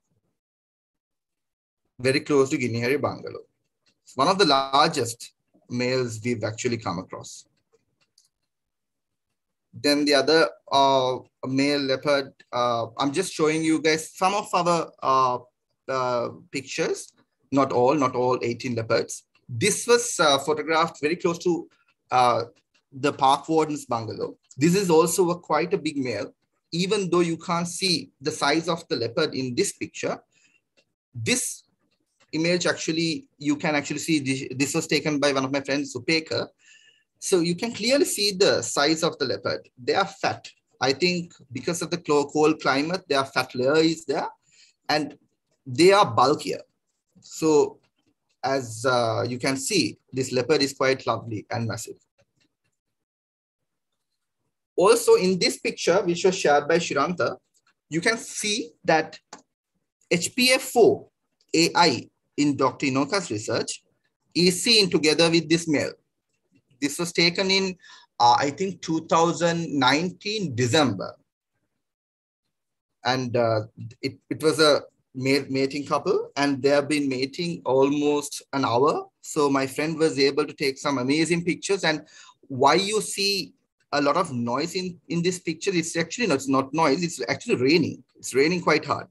very close to Ginihiriya Bungalow. It's one of the largest males we've actually come across. Then the other uh, male leopard, uh, I'm just showing you guys some of our uh, uh, pictures, not all, not all eighteen leopards. This was uh, photographed very close to uh, the park warden's bungalow. This is also a quite a big male, even though you can't see the size of the leopard in this picture. This image actually, you can actually see this, this was taken by one of my friends, Supeka. So you can clearly see the size of the leopard. They are fat. I think because of the cold climate, their fat layer is there and they are bulkier. So as uh, you can see, this leopard is quite lovely and massive. Also in this picture, which was shared by Shiranta, you can see that H P F four A I in Doctor Inoka's research is seen together with this male. This was taken in, uh, I think, two thousand nineteen, December. And uh, it, it was a mating couple and they have been mating almost an hour. So my friend was able to take some amazing pictures. And why you see a lot of noise in, in this picture, it's actually no, it's not noise, it's actually raining. It's raining quite hard.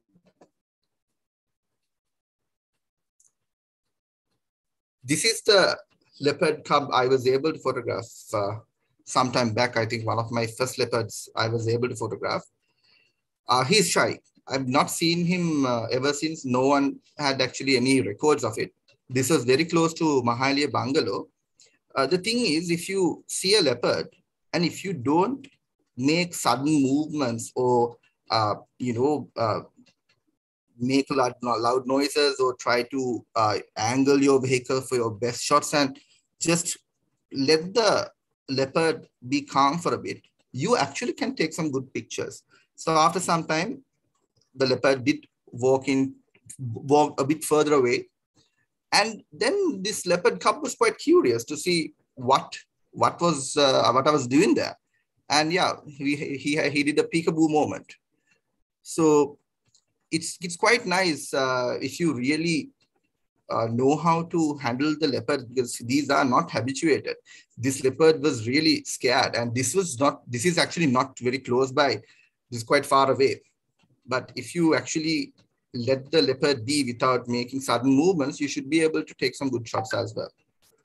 This is the leopard cub I was able to photograph uh, sometime back. I think one of my first leopards I was able to photograph. Uh, he's shy. I've not seen him uh, ever since. No one had actually any records of it. This was very close to Mahaliya Bungalow. Uh, the thing is, if you see a leopard and if you don't make sudden movements or, uh, you know, uh, make loud, loud noises or try to uh, angle your vehicle for your best shots and just let the leopard be calm for a bit, you actually can take some good pictures. So after some time, the leopard did walk in, walk a bit further away. And then this leopard cub was quite curious to see what, what was, uh, what I was doing there. And yeah, he, he, he did a peekaboo moment. So it's, it's quite nice uh, if you really uh, know how to handle the leopard, because these are not habituated. This leopard was really scared, and this was not, this is actually not very close by. This is quite far away. But if you actually let the leopard be without making sudden movements, you should be able to take some good shots as well.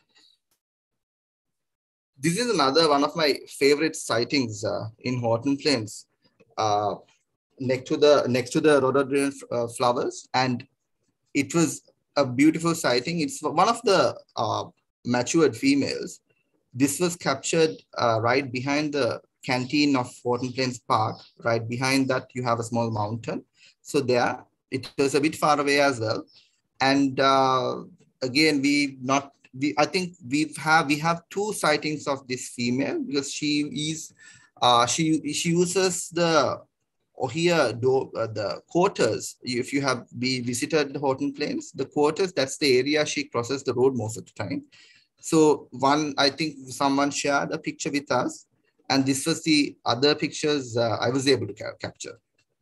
This is another one of my favorite sightings uh, in Horton Plains, uh, next to the next to the rhododendron uh, flowers, and it was a beautiful sighting. It's one of the uh, matured females. This was captured uh, right behind the canteen of Horton Plains Park. Right behind that, you have a small mountain. So there, it was a bit far away as well. And uh, again, we not, we I think we've have we have two sightings of this female, because she is, uh, she she uses the or here do, uh, the quarters. If you have be visited Horton Plains, the quarters, that's the area she crosses the road most of the time. So one, I think someone shared a picture with us. And this was the other pictures uh, I was able to ca capture.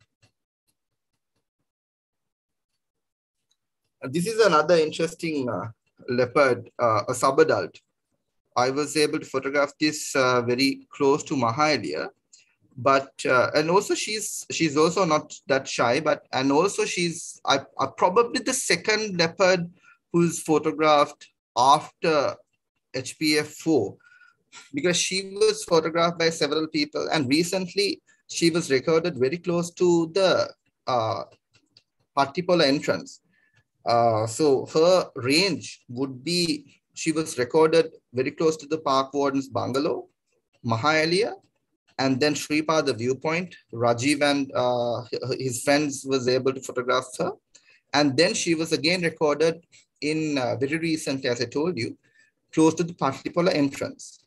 This is another interesting uh, leopard, uh, a subadult. I was able to photograph this uh, very close to Mahalia, but uh, and also she's she's also not that shy, but and also she's I, I probably the second leopard who's photographed after H P F four, because she was photographed by several people, and recently she was recorded very close to the uh, Pattipola entrance. Uh, so her range would be, she was recorded very close to the park warden's bungalow, Mahalia, and then Sripada viewpoint. Rajiv and uh, his friends was able to photograph her. And then she was again recorded in uh, very recently, as I told you, close to the Pattipola entrance.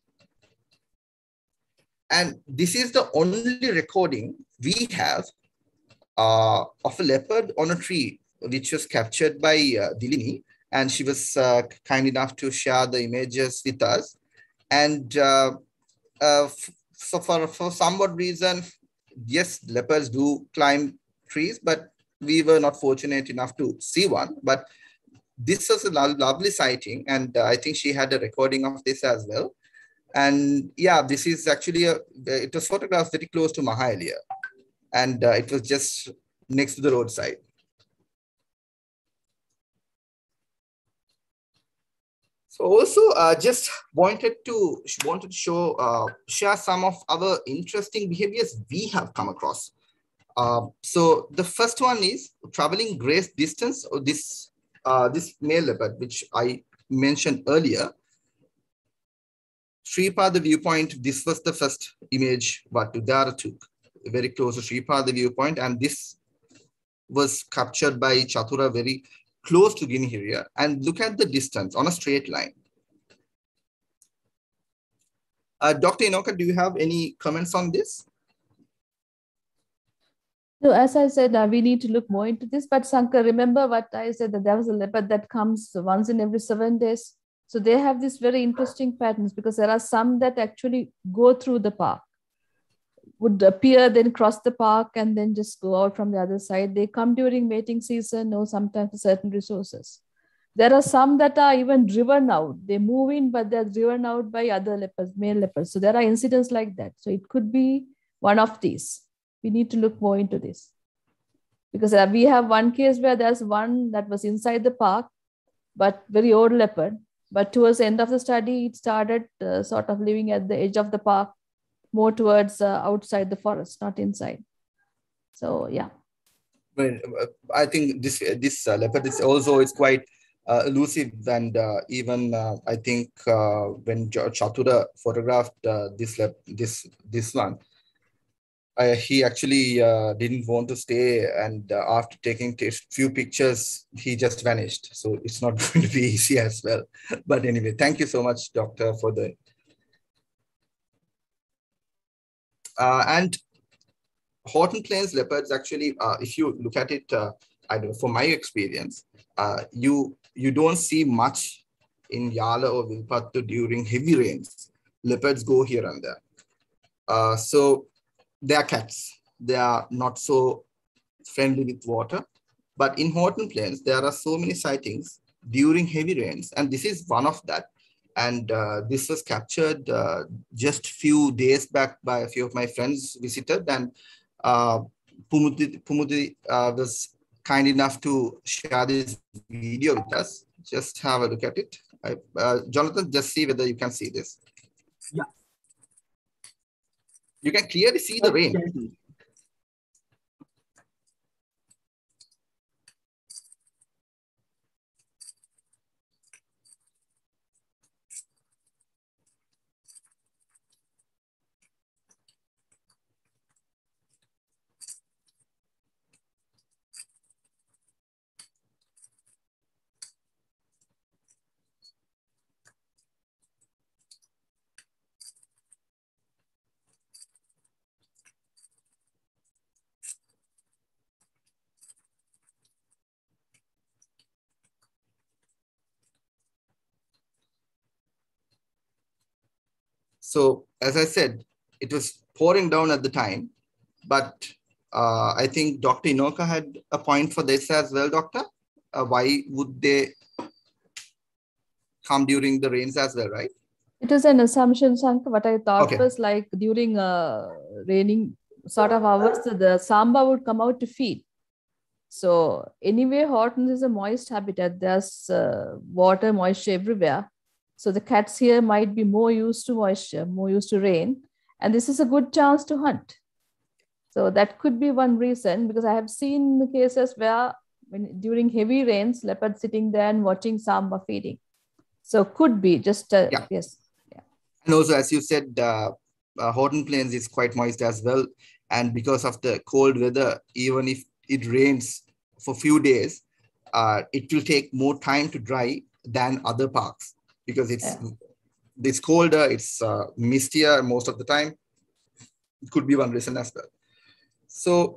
And this is the only recording we have uh, of a leopard on a tree, which was captured by uh, Dilini, and she was uh, kind enough to share the images with us. And uh, uh, so for, for somewhat reason, yes, leopards do climb trees, but we were not fortunate enough to see one. But this was a lo lovely sighting, and uh, I think she had a recording of this as well. And yeah, this is actually, a, it was photographed very close to Mahalia, and uh, it was just next to the roadside. So also uh, just wanted to wanted to show uh, share some of our interesting behaviors we have come across. Uh, so the first one is traveling great distance, or this uh, this male leopard, which I mentioned earlier. Sripada viewpoint. This was the first image what Udara took, very close to Sripada viewpoint, and this was captured by Chatura very close to Ginihiria, and look at the distance on a straight line. Uh, Doctor Inoka, do you have any comments on this? So as I said, uh, we need to look more into this, but Sankar, remember what I said, that there was a leopard that comes once in every seven days. So they have these very interesting patterns, because there are some that actually go through the park, would appear, then cross the park, and then just go out from the other side. They come during mating season or sometimes for certain resources. There are some that are even driven out. They move in, but they're driven out by other leopards, male leopards. So there are incidents like that. So it could be one of these. We need to look more into this. Because uh, we have one case where there's one that was inside the park, but very old leopard. But towards the end of the study, it started uh, sort of living at the edge of the park, more towards uh, outside the forest, not inside. So, yeah. Well, I think this this uh, leopard is also is quite uh, elusive, and uh, even uh, I think uh, when Chatura photographed uh, this lep this this one, uh, he actually uh, didn't want to stay, and uh, after taking a few pictures, he just vanished. So it's not going to be easy as well. But anyway, thank you so much, Doctor, for the uh, and. Horton Plains leopards actually, uh, if you look at it, uh, I don't know, from my experience, uh, you you don't see much in Yala or Vilpattu during heavy rains. Leopards go here and there. Uh, so they are cats. They are not so friendly with water. But in Horton Plains, there are so many sightings during heavy rains, and this is one of that. And uh, this was captured uh, just few days back by a few of my friends visited, and Uh, Pumuti, Pumuti uh, was kind enough to share this video with us. Just have a look at it. I, uh, Jonathan, just see whether you can see this. Yeah. You can clearly see the rain. So, as I said, it was pouring down at the time, but uh, I think Doctor Enoka had a point for this as well, Doctor. Uh, why would they come during the rains as well, right? It is an assumption, Shankar. What I thought Okay. was like during uh, raining sort of hours, the samba would come out to feed. So anyway, Hortons is a moist habitat. There's uh, water, moisture everywhere. So the cats here might be more used to moisture, more used to rain. And this is a good chance to hunt. So that could be one reason, because I have seen cases where when, during heavy rains, leopards sitting there and watching samba feeding. So could be just, uh, yeah. yes. Yeah. And also, as you said, uh, uh, Horton Plains is quite moist as well. And because of the cold weather, even if it rains for a few days, uh, it will take more time to dry than other parks because it's, yeah. it's colder, it's uh, mistier most of the time. It could be one reason as well. So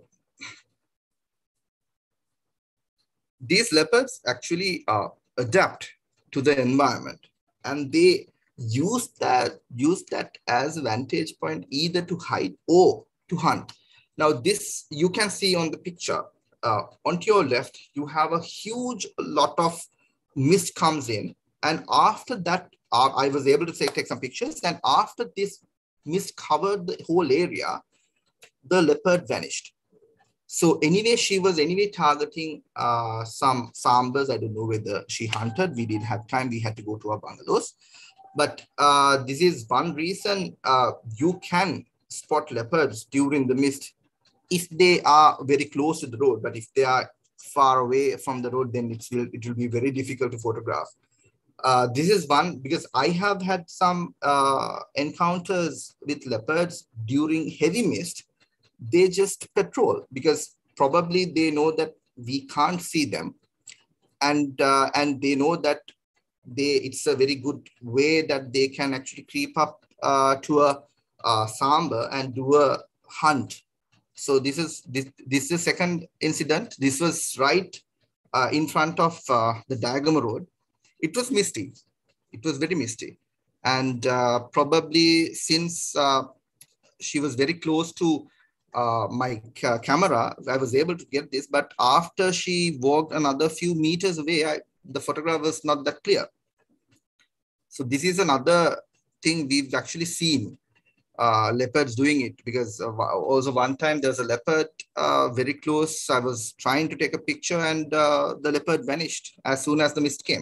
these leopards actually uh, adapt to the environment, and they use that, use that as a vantage point either to hide or to hunt. Now this you can see on the picture. Uh, onto your left, you have a huge lot of mist comes in, and after that, uh, I was able to take, take some pictures, and after this mist covered the whole area, the leopard vanished. So anyway, she was anyway targeting uh, some sambas. I don't know whether she hunted. We didn't have time. We had to go to our bungalows. But uh, this is one reason uh, you can spot leopards during the mist if they are very close to the road. But if they are far away from the road, then it will, it will be very difficult to photograph. Uh, this is one because I have had some uh, encounters with leopards during heavy mist. They just patrol because probably they know that we can't see them, and uh, and they know that they it's a very good way that they can actually creep up uh, to a uh, samba and do a hunt. So this is this this is the second incident. This was right uh, in front of uh, the Diagama Road. It was misty. It was very misty, and uh, probably since uh, she was very close to Uh, my ca camera, I was able to get this, but after she walked another few meters away, I, the photograph was not that clear. So this is another thing we've actually seen uh, leopards doing it, because uh, also one time there's a leopard uh, very close. I was trying to take a picture and uh, the leopard vanished as soon as the mist came.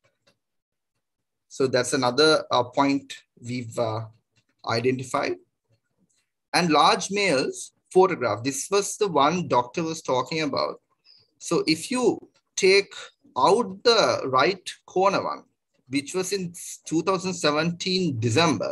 So that's another uh, point we've uh, identified. And large males photograph. This was the one doctor was talking about. So if you take out the right corner one, which was in two thousand seventeen December,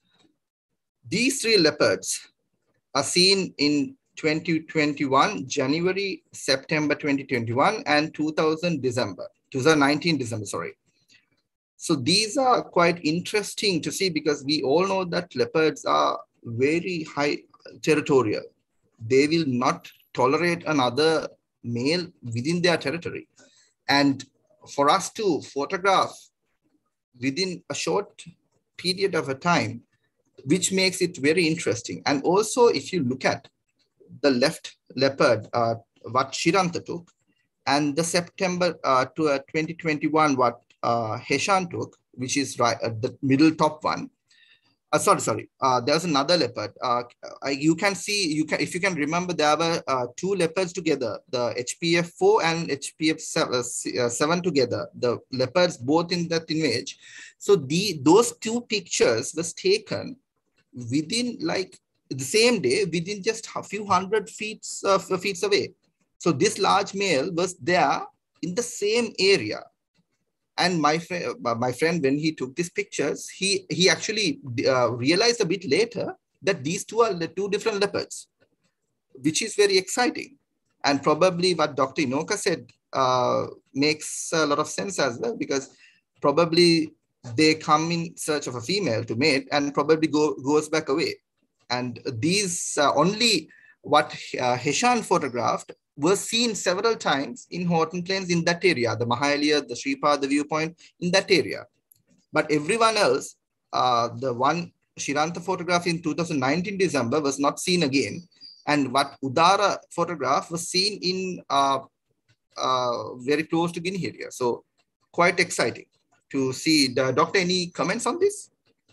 these three leopards are seen in twenty twenty-one, January, September twenty twenty-one, and two thousand December, twenty nineteen December, sorry. So these are quite interesting to see because we all know that leopards are very high territorial. They will not tolerate another male within their territory. And for us to photograph within a short period of a time, which makes it very interesting. And also, if you look at the left leopard, uh, what Shiranta took, and the September uh, to uh, twenty twenty-one, what uh, Heshan took, which is right at the middle top one. Uh, sorry, sorry. Uh, there's another leopard. Uh, I, you can see, you can, if you can remember, there were uh, two leopards together, the H P F four and H P F seven together, the leopards both in that image. So the those two pictures was taken within like the same day, within just a few hundred feet, uh, feet away. So this large male was there in the same area. And my friend, my friend, when he took these pictures, he he actually uh, realized a bit later that these two are the two different leopards, which is very exciting. And probably what Doctor Enoka said uh, makes a lot of sense as well, because probably they come in search of a female to mate and probably go goes back away. And these uh, only what uh, Heshan photographed was seen several times in Horton Plains in that area, the Mahalia, the Sripa, the viewpoint in that area. But everyone else, uh, the one Shiranta photograph in two thousand nineteen December was not seen again. And what Udara photograph was seen in uh, uh, very close to Guinea area. So quite exciting to see. The, doctor, any comments on this?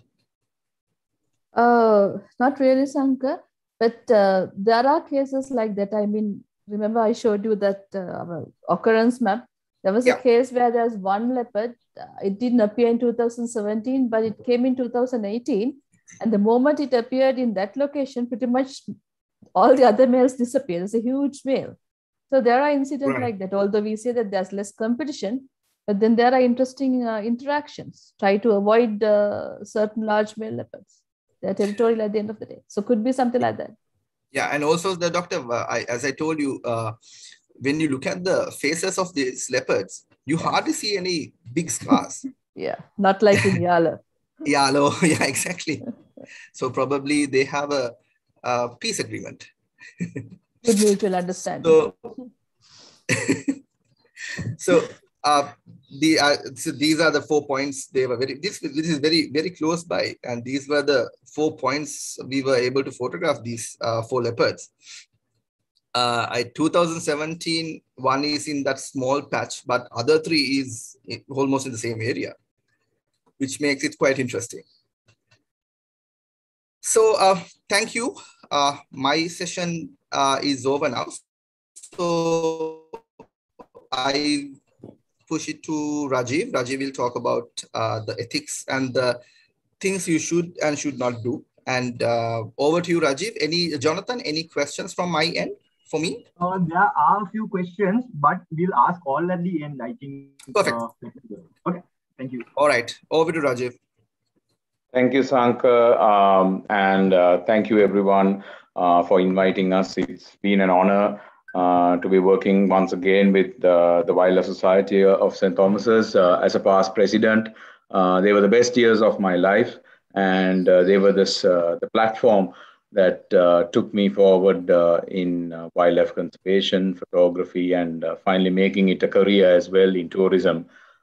Uh, not really, Sankar, but uh, there are cases like that. I mean, remember I showed you that uh, occurrence map. There was yeah. a case where there's one leopard. Uh, it didn't appear in two thousand seventeen, but it came in two thousand eighteen. And the moment it appeared in that location, pretty much all the other males disappeared. It's a huge male. So there are incidents right. like that, although we say that there's less competition, but then there are interesting uh, interactions. Try to avoid uh, certain large male leopards. They're territorial at the end of the day. So could be something like that. Yeah, and also the doctor, uh, I, as I told you, uh, when you look at the faces of these leopards, you hardly see any big scars. Yeah, not like in Yalo. Yalo, yeah, exactly. So probably they have a, a peace agreement. Good mutual understanding. So, so, uh, the, uh, so these are the four points. They were very, this, this is very, very close by. And these were the four points we were able to photograph these uh, four leopards. Uh, I, two thousand seventeen, one is in that small patch, but other three is almost in the same area, which makes it quite interesting. So uh, thank you. Uh, my session uh, is over now. So I push it to Rajiv. Rajiv will talk about uh, the ethics and the things you should and should not do. And uh, over to you, Rajiv. Any, Jonathan, any questions from my end for me? Uh, there are a few questions, but we'll ask all at the end, I think. Perfect. Uh, okay, thank you. All right, over to Rajiv. Thank you, Sankar, um, and uh, thank you everyone uh, for inviting us. It's been an honor uh, to be working once again with uh, the Wildlife Society of Saint Thomas's uh, as a past president. Uh, they were the best years of my life, and uh, they were this uh, the platform that uh, took me forward uh, in uh, wildlife conservation, photography, and uh, finally making it a career as well in tourism.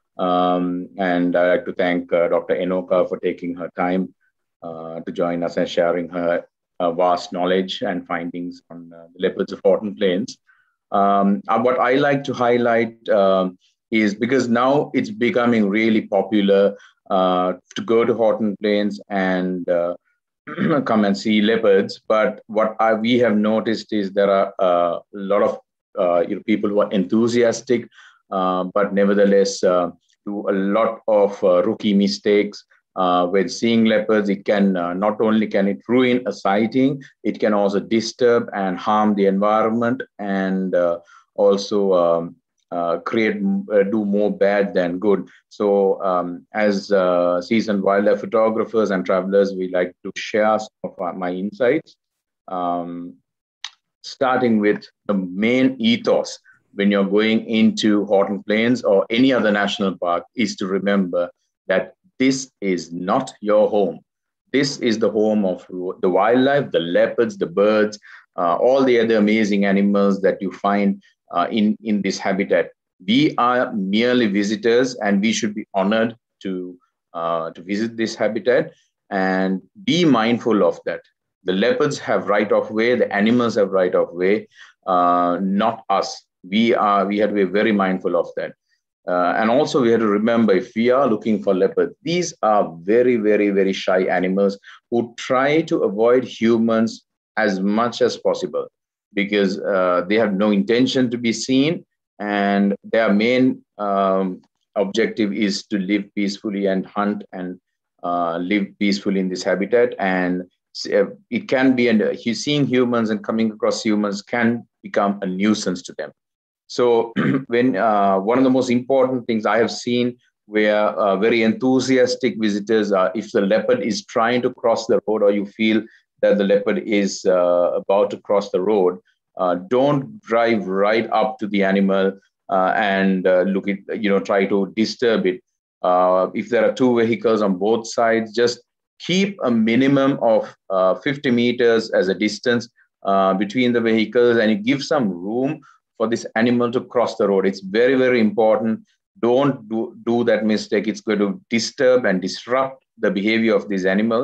Um, and I'd like to thank uh, Doctor Enoka for taking her time uh, to join us and sharing her uh, vast knowledge and findings on uh, the leopards of Horton Plains. Um, uh, what I like to highlight um, is because now it's becoming really popular uh, to go to Horton Plains and uh, come and see leopards. But what I, we have noticed is there are uh, a lot of uh, you know, people who are enthusiastic, uh, but nevertheless, uh, do a lot of uh, rookie mistakes. Uh, when seeing leopards, it can uh, not only can it ruin a sighting, it can also disturb and harm the environment, and uh, also um, uh, create uh, do more bad than good. So, um, as uh, seasoned wildlife photographers and travelers, we like to share some of our, my insights. Um, starting with the main ethos when you're going into Horton Plains or any other national park is to remember that this is not your home. This is the home of the wildlife, the leopards, the birds, uh, all the other amazing animals that you find uh, in, in this habitat. We are merely visitors, and we should be honored to, uh, to visit this habitat and be mindful of that. The leopards have right of way, the animals have right of way, uh, not us. We are, we have to be very mindful of that. Uh, and also we have to remember, if we are looking for leopards, these are very, very, very shy animals who try to avoid humans as much as possible because uh, they have no intention to be seen, and their main um, objective is to live peacefully and hunt and uh, live peacefully in this habitat. And it can be, and seeing humans and coming across humans can become a nuisance to them. So when uh, one of the most important things I have seen where uh, very enthusiastic visitors are, if the leopard is trying to cross the road or you feel that the leopard is uh, about to cross the road, uh, don't drive right up to the animal uh, and uh, look at, you know, try to disturb it. Uh, if there are two vehicles on both sides, just keep a minimum of uh, fifty meters as a distance uh, between the vehicles, and you give some room for this animal to cross the road. It's very, very important. Don't do, do that mistake. It's going to disturb and disrupt the behavior of these animals.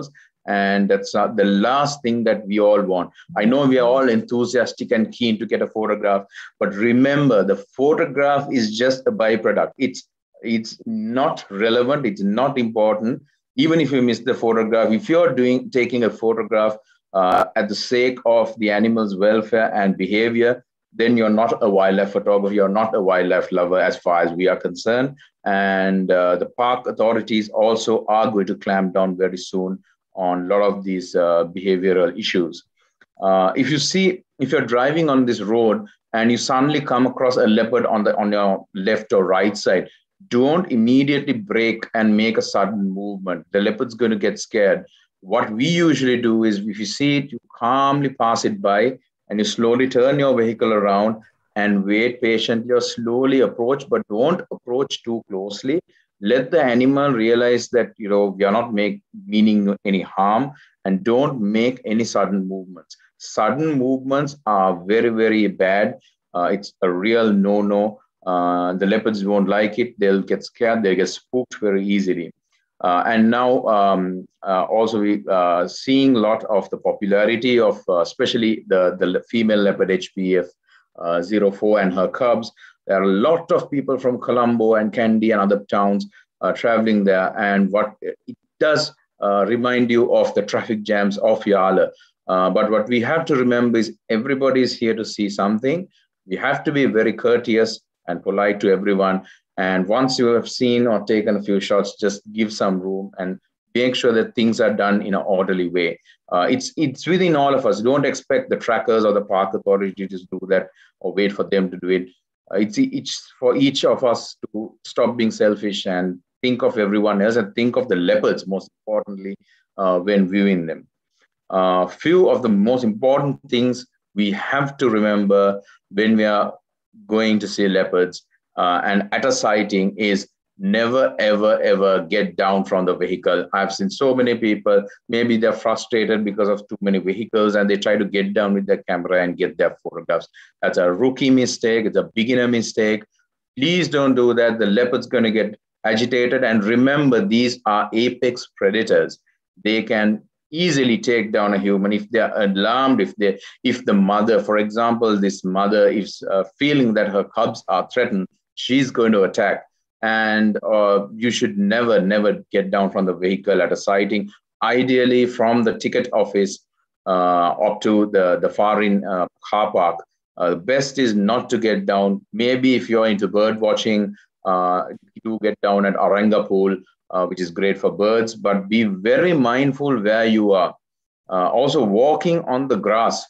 And that's not the last thing that we all want. I know we are all enthusiastic and keen to get a photograph, but remember, the photograph is just a byproduct. It's, it's not relevant. It's not important. Even if you miss the photograph, if you're doing taking a photograph uh, at the sake of the animal's welfare and behavior, then you're not a wildlife photographer. You're not a wildlife lover as far as we are concerned. And uh, the park authorities also are going to clamp down very soon on a lot of these uh, behavioral issues. Uh, if you see, if you're driving on this road and you suddenly come across a leopard on the on your left or right side, don't immediately brake and make a sudden movement. The leopard's going to get scared. What we usually do is, if you see it, you calmly pass it by and you slowly turn your vehicle around and wait patiently or slowly approach, but don't approach too closely. Let the animal realize that, you know, we are not make, meaning any harm, and don't make any sudden movements. Sudden movements are very, very bad. Uh, it's a real no-no. Uh, the leopards won't like it. They'll get scared. They get spooked very easily. Uh, and now um, uh, also we uh, seeing a lot of the popularity of uh, especially the, the female leopard H P F zero four and her cubs. There are a lot of people from Colombo and Kandy and other towns uh, traveling there. And what it does uh, remind you of the traffic jams of Yala. Uh, but what we have to remember is everybody is here to see something. We have to be very courteous and polite to everyone. And once you have seen or taken a few shots, just give some room and make sure that things are done in an orderly way. Uh, it's, it's within all of us. Don't expect the trackers or the park authority to do that or wait for them to do it. Uh, it's, it's for each of us to stop being selfish and think of everyone else and think of the leopards, most importantly, uh, when viewing them. A uh, few of the most important things we have to remember when we are going to see leopards uh, and at a sighting is never, ever, ever get down from the vehicle. I've seen so many people, maybe they're frustrated because of too many vehicles and they try to get down with their camera and get their photographs. That's a rookie mistake. It's a beginner mistake. Please don't do that. The leopard's going to get agitated. And remember, these are apex predators. They can easily take down a human if they're alarmed, if they, if the mother, for example, this mother is uh, feeling that her cubs are threatened, she's going to attack. And uh, you should never, never get down from the vehicle at a sighting. Ideally, from the ticket office uh, up to the, the far-in uh, car park. Uh, the best is not to get down. Maybe if you're into bird watching, uh, you do get down at Aranga Pool, uh, which is great for birds, but be very mindful where you are. Uh, also, walking on the grass,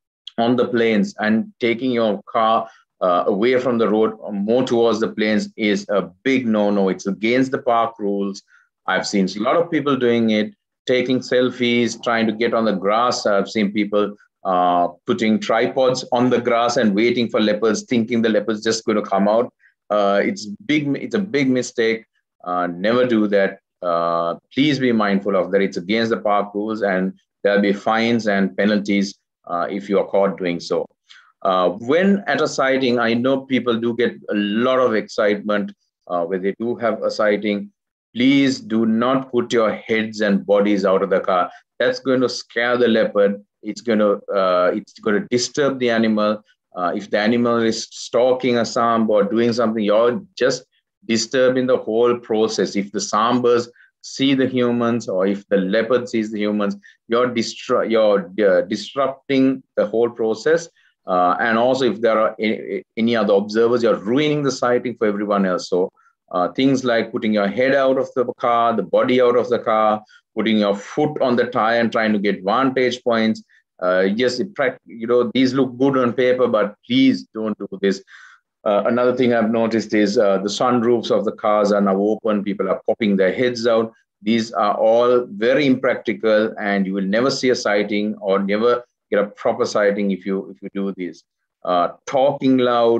on the plains, and taking your car Uh, away from the road, more towards the plains is a big no-no. It's against the park rules. I've seen a lot of people doing it, taking selfies, trying to get on the grass. I've seen people uh, putting tripods on the grass and waiting for leopards, thinking the leopard's just going to come out. Uh, it's big. It's a big mistake. Uh, never do that. Uh, please be mindful of that. It's against the park rules, and there'll be fines and penalties uh, if you are caught doing so. Uh, when at a sighting, I know people do get a lot of excitement uh, when they do have a sighting. Please do not put your heads and bodies out of the car. That's going to scare the leopard. It's going to uh, it's going to disturb the animal. Uh, if the animal is stalking a sambar or doing something, you're just disturbing the whole process. If the sambars see the humans, or if the leopard sees the humans, you're distru- you're uh, disrupting the whole process. Uh, and also, if there are any, any other observers, you're ruining the sighting for everyone else. So uh, things like putting your head out of the car, the body out of the car, putting your foot on the tire and trying to get vantage points. Uh, yes, it, you know, these look good on paper, but please don't do this. Uh, another thing I've noticed is uh, the sunroofs of the cars are now open. People are popping their heads out. These are all very impractical, and you will never see a sighting or never get a proper sighting if you if you do this. Uh, talking loud,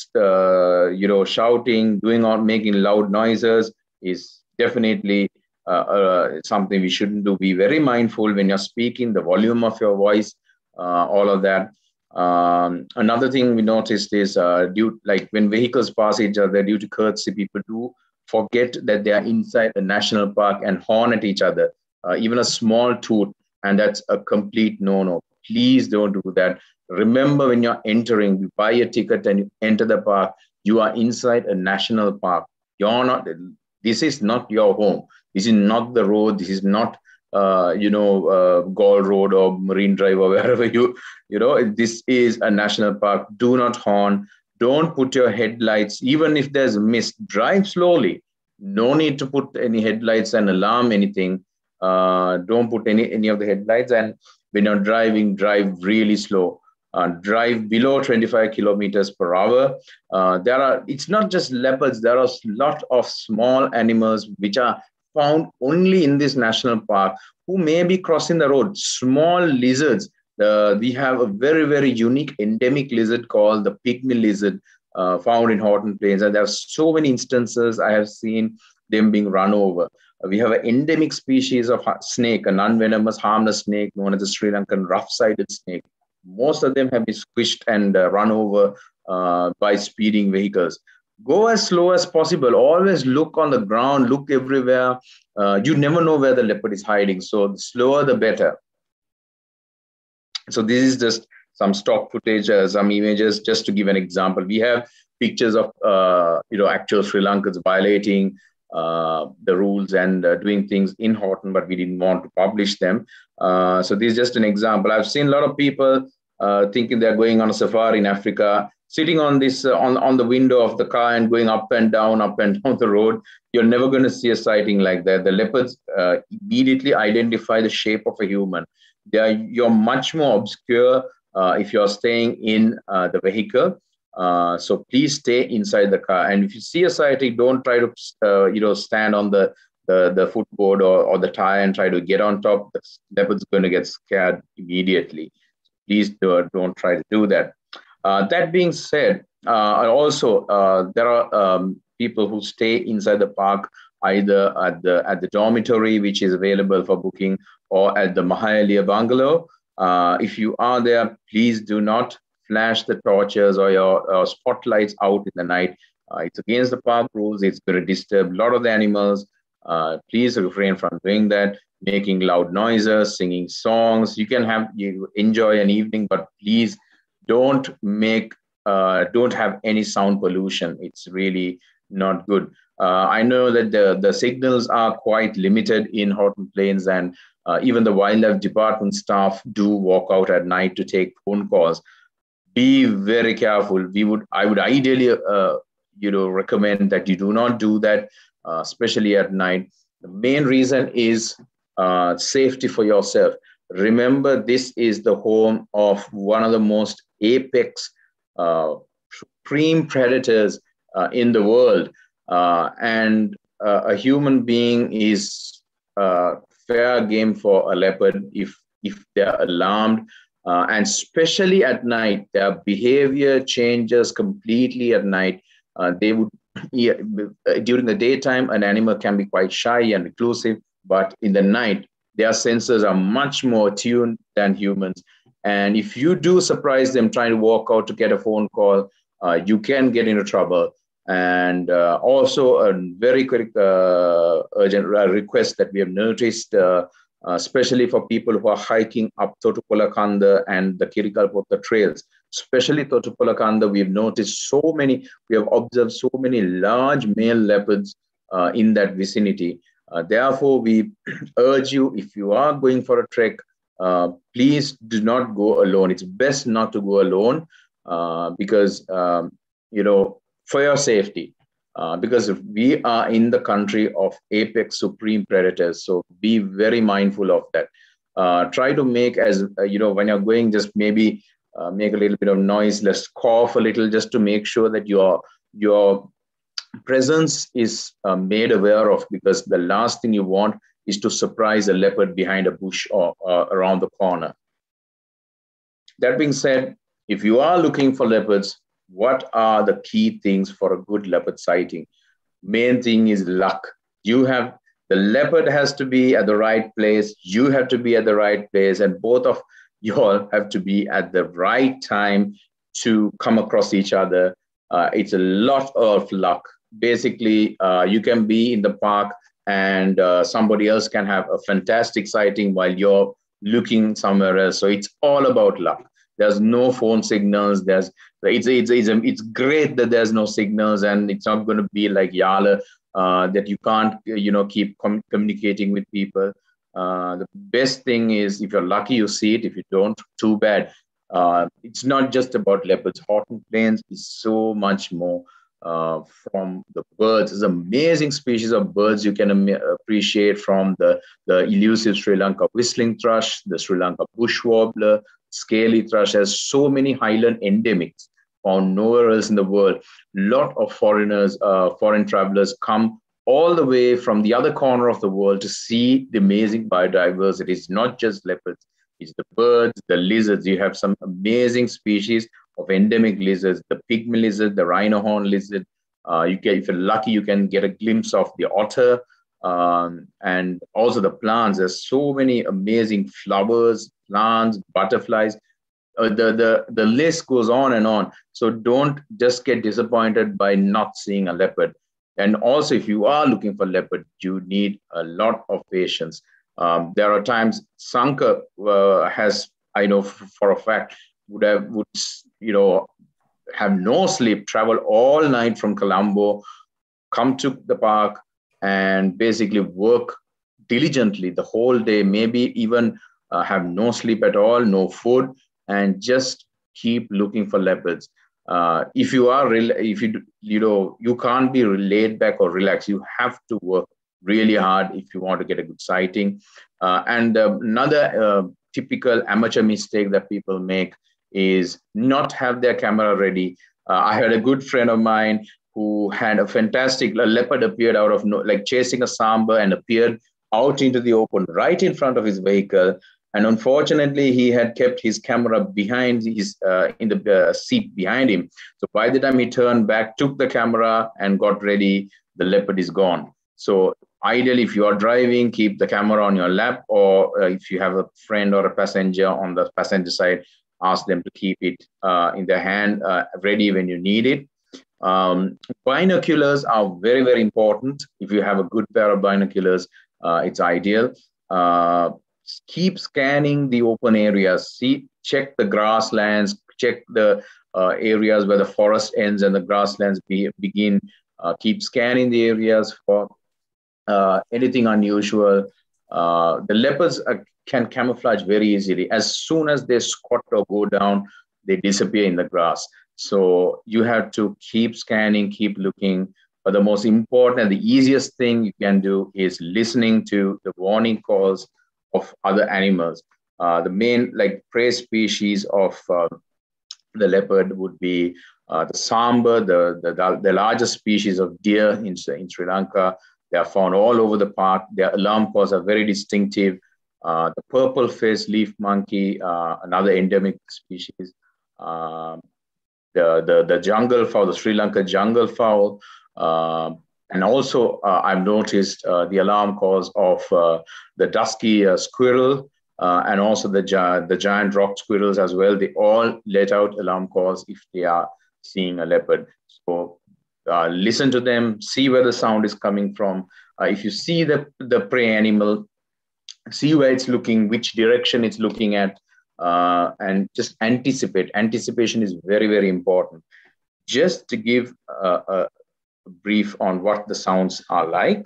uh, you know, shouting, doing or making loud noises is definitely uh, uh, something we shouldn't do. Be very mindful when you're speaking, the volume of your voice, uh, all of that. Um, another thing we noticed is uh, due like when vehicles pass each other, due to courtesy, people do forget that they are inside a national park and horn at each other. uh, even a small tooth, and that's a complete no-no. Please don't do that. Remember, when you're entering, you buy a ticket and you enter the park, you are inside a national park. You're not, this is not your home. This is not the road. This is not, uh, you know, uh, Gall Road or Marine Drive or wherever you, you know, this is a national park. Do not horn. Don't put your headlights, even if there's mist, drive slowly. No need to put any headlights and alarm anything. Uh, don't put any, any of the headlights. And when you're driving, drive really slow. Uh, drive below twenty-five kilometers per hour. Uh, there are, it's not just leopards, there are a lot of small animals which are found only in this national park who may be crossing the road. Small lizards. Uh, we have a very, very unique endemic lizard called the pygmy lizard uh, found in Horton Plains. And there are so many instances I have seen them being run over. Uh, we have an endemic species of snake, a non-venomous, harmless snake known as the Sri Lankan rough-sided snake. Most of them have been squished and uh, run over uh, by speeding vehicles. Go as slow as possible. Always look on the ground, look everywhere. Uh, you never know where the leopard is hiding. So the slower, the better. So this is just some stock footage, uh, some images, just to give an example. We have pictures of, uh, you know, actual Sri Lankans violating uh, the rules and uh, doing things in Horton, but we didn't want to publish them. Uh, so this is just an example. I've seen a lot of people uh, thinking they're going on a safari in Africa, sitting on this uh, on, on the window of the car and going up and down, up and down the road. You're never going to see a sighting like that. The leopards uh, immediately identify the shape of a human. They are, you're much more obscure uh, if you're staying in uh, the vehicle. Uh, so please stay inside the car. And if you see a sighting, don't try to uh, you know, stand on the the, the footboard or, or the tire and try to get on top. The leopard's going to get scared immediately. Please do, don't try to do that. Uh, that being said, uh, also uh, there are um, people who stay inside the park either at the at the dormitory, which is available for booking, or at the Mahalia bungalow. Uh, if you are there, please do not flash the torches or your uh, spotlights out in the night. Uh, it's against the park rules. It's going to disturb a lot of the animals. Uh, please refrain from doing that, making loud noises, singing songs. You can have, you enjoy an evening, but please don't make, uh, don't have any sound pollution. It's really not good. Uh, I know that the, the signals are quite limited in Horton Plains, and uh, even the wildlife department staff do walk out at night to take phone calls. Be very careful. We would, I would ideally, uh, you know, recommend that you do not do that. Uh, especially at night. The main reason is uh, safety for yourself. Remember, this is the home of one of the most apex, uh, supreme predators uh, in the world. Uh, and uh, a human being is uh, fair game for a leopard if, if they're alarmed. Uh, and especially at night, their behavior changes completely at night. Uh, they would Yeah, during the daytime, an animal can be quite shy and reclusive, but in the night, their senses are much more tuned than humans. And if you do surprise them trying to walk out to get a phone call, uh, you can get into trouble. And uh, also a very quick uh, urgent request that we have noticed, uh, uh, especially for people who are hiking up Thotupolakanda and the Kirikalpotha trails. Especially Thotupolakanda, we've noticed so many, we have observed so many large male leopards uh, in that vicinity. Uh, therefore, we urge you, if you are going for a trek, uh, please do not go alone. It's best not to go alone uh, because, um, you know, for your safety, uh, because we are in the country of apex supreme predators. So be very mindful of that. Uh, try to make as, uh, you know, when you're going, just maybe Uh, make a little bit of noise, let's cough a little, just to make sure that your, your presence is uh, made aware of, because the last thing you want is to surprise a leopard behind a bush or uh, around the corner. That being said, if you are looking for leopards, what are the key things for a good leopard sighting? Main thing is luck. You have, the leopard has to be at the right place, you have to be at the right place, and both of you all have to be at the right time to come across each other. Uh, it's a lot of luck. Basically, uh, you can be in the park and uh, somebody else can have a fantastic sighting while you're looking somewhere else. So it's all about luck. There's no phone signals. There's it's it's it's, it's great that there's no signals, and it's not going to be like Yala uh, that you can't you know keep com- communicating with people. Uh, the best thing is if you're lucky, you see it. If you don't, too bad. Uh, it's not just about leopards. Horton Plains is so much more. Uh, from the birds, there's amazing species of birds you can am- appreciate, from the, the elusive Sri Lanka whistling thrush, the Sri Lanka bush warbler, scaly thrush. Has so many highland endemics found nowhere else in the world. Lot of foreigners, uh, foreign travelers come all the way from the other corner of the world to see the amazing biodiversity. It's not just leopards, it's the birds, the lizards. You have some amazing species of endemic lizards, the pygmy lizard, the rhino horn lizard. Uh, you get, if you're lucky, you can get a glimpse of the otter, um, and also the plants. There's so many amazing flowers, plants, butterflies. Uh, the, the, the list goes on and on. So don't just get disappointed by not seeing a leopard. And also, if you are looking for leopard, you need a lot of patience. Um, there are times Sanka uh, has, I know f- for a fact, would have, would, you know, have no sleep, travel all night from Colombo, come to the park and basically work diligently the whole day, maybe even uh, have no sleep at all, no food, and just keep looking for leopards. Uh, if you are, if you, you know, you can't be laid back or relaxed. You have to work really hard if you want to get a good sighting. Uh, and uh, another uh, typical amateur mistake that people make is not have their camera ready. Uh, I had a good friend of mine who had a fantastic a leopard appeared out of no, like chasing a sambar, and appeared out into the open right in front of his vehicle. And unfortunately, he had kept his camera behind his uh, in the uh, seat behind him. So by the time he turned back, took the camera and got ready, the leopard is gone. So ideally, if you are driving, keep the camera on your lap, or uh, if you have a friend or a passenger on the passenger side, ask them to keep it uh, in their hand, uh, ready when you need it. Um, binoculars are very, very important. If you have a good pair of binoculars, uh, it's ideal. Uh, keep scanning the open areas. See, check the grasslands, check the uh, areas where the forest ends and the grasslands be, begin. Uh, keep scanning the areas for uh, anything unusual. Uh, the leopards are, can camouflage very easily. As soon as they squat or go down, they disappear in the grass. So you have to keep scanning, keep looking. But the most important and the easiest thing you can do is listening to the warning calls of other animals. Uh, the main like prey species of uh, the leopard would be uh, the sambar, the, the, the largest species of deer in, in Sri Lanka. They are found all over the park. Their alarm calls are very distinctive. Uh, the purple-faced leaf monkey, uh, another endemic species. Uh, the, the, the jungle fowl, the Sri Lanka jungle fowl. Uh, and also, uh, I've noticed uh, the alarm calls of uh, the dusky uh, squirrel uh, and also the, gi- the giant rock squirrels as well. They all let out alarm calls if they are seeing a leopard. So uh, listen to them, see where the sound is coming from. Uh, if you see the, the prey animal, see where it's looking, which direction it's looking at, uh, and just anticipate. Anticipation is very, very important. Just to give uh, a brief on what the sounds are like.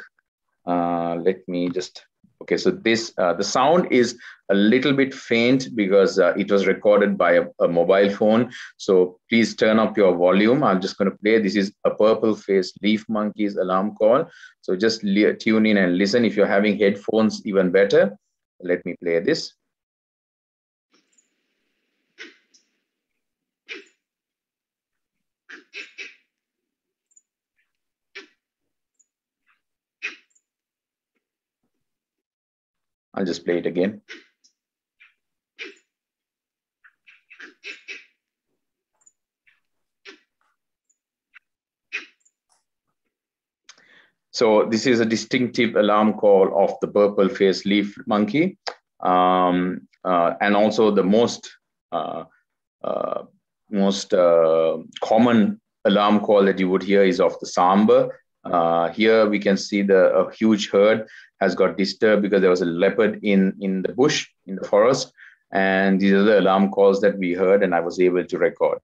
Uh, let me just, okay, so this, uh, the sound is a little bit faint because uh, it was recorded by a, a mobile phone. So please turn up your volume. I'm just going to play. This is a purple-faced leaf monkey's alarm call. So just li- tune in and listen. If you're having headphones, even better. Let me play this. I'll just play it again. So this is a distinctive alarm call of the purple-faced leaf monkey. Um, uh, and also the most, uh, uh, most uh, common alarm call that you would hear is of the sambar. Uh, here we can see the a huge herd has got disturbed because there was a leopard in, in the bush, in the forest. And these are the alarm calls that we heard and I was able to record.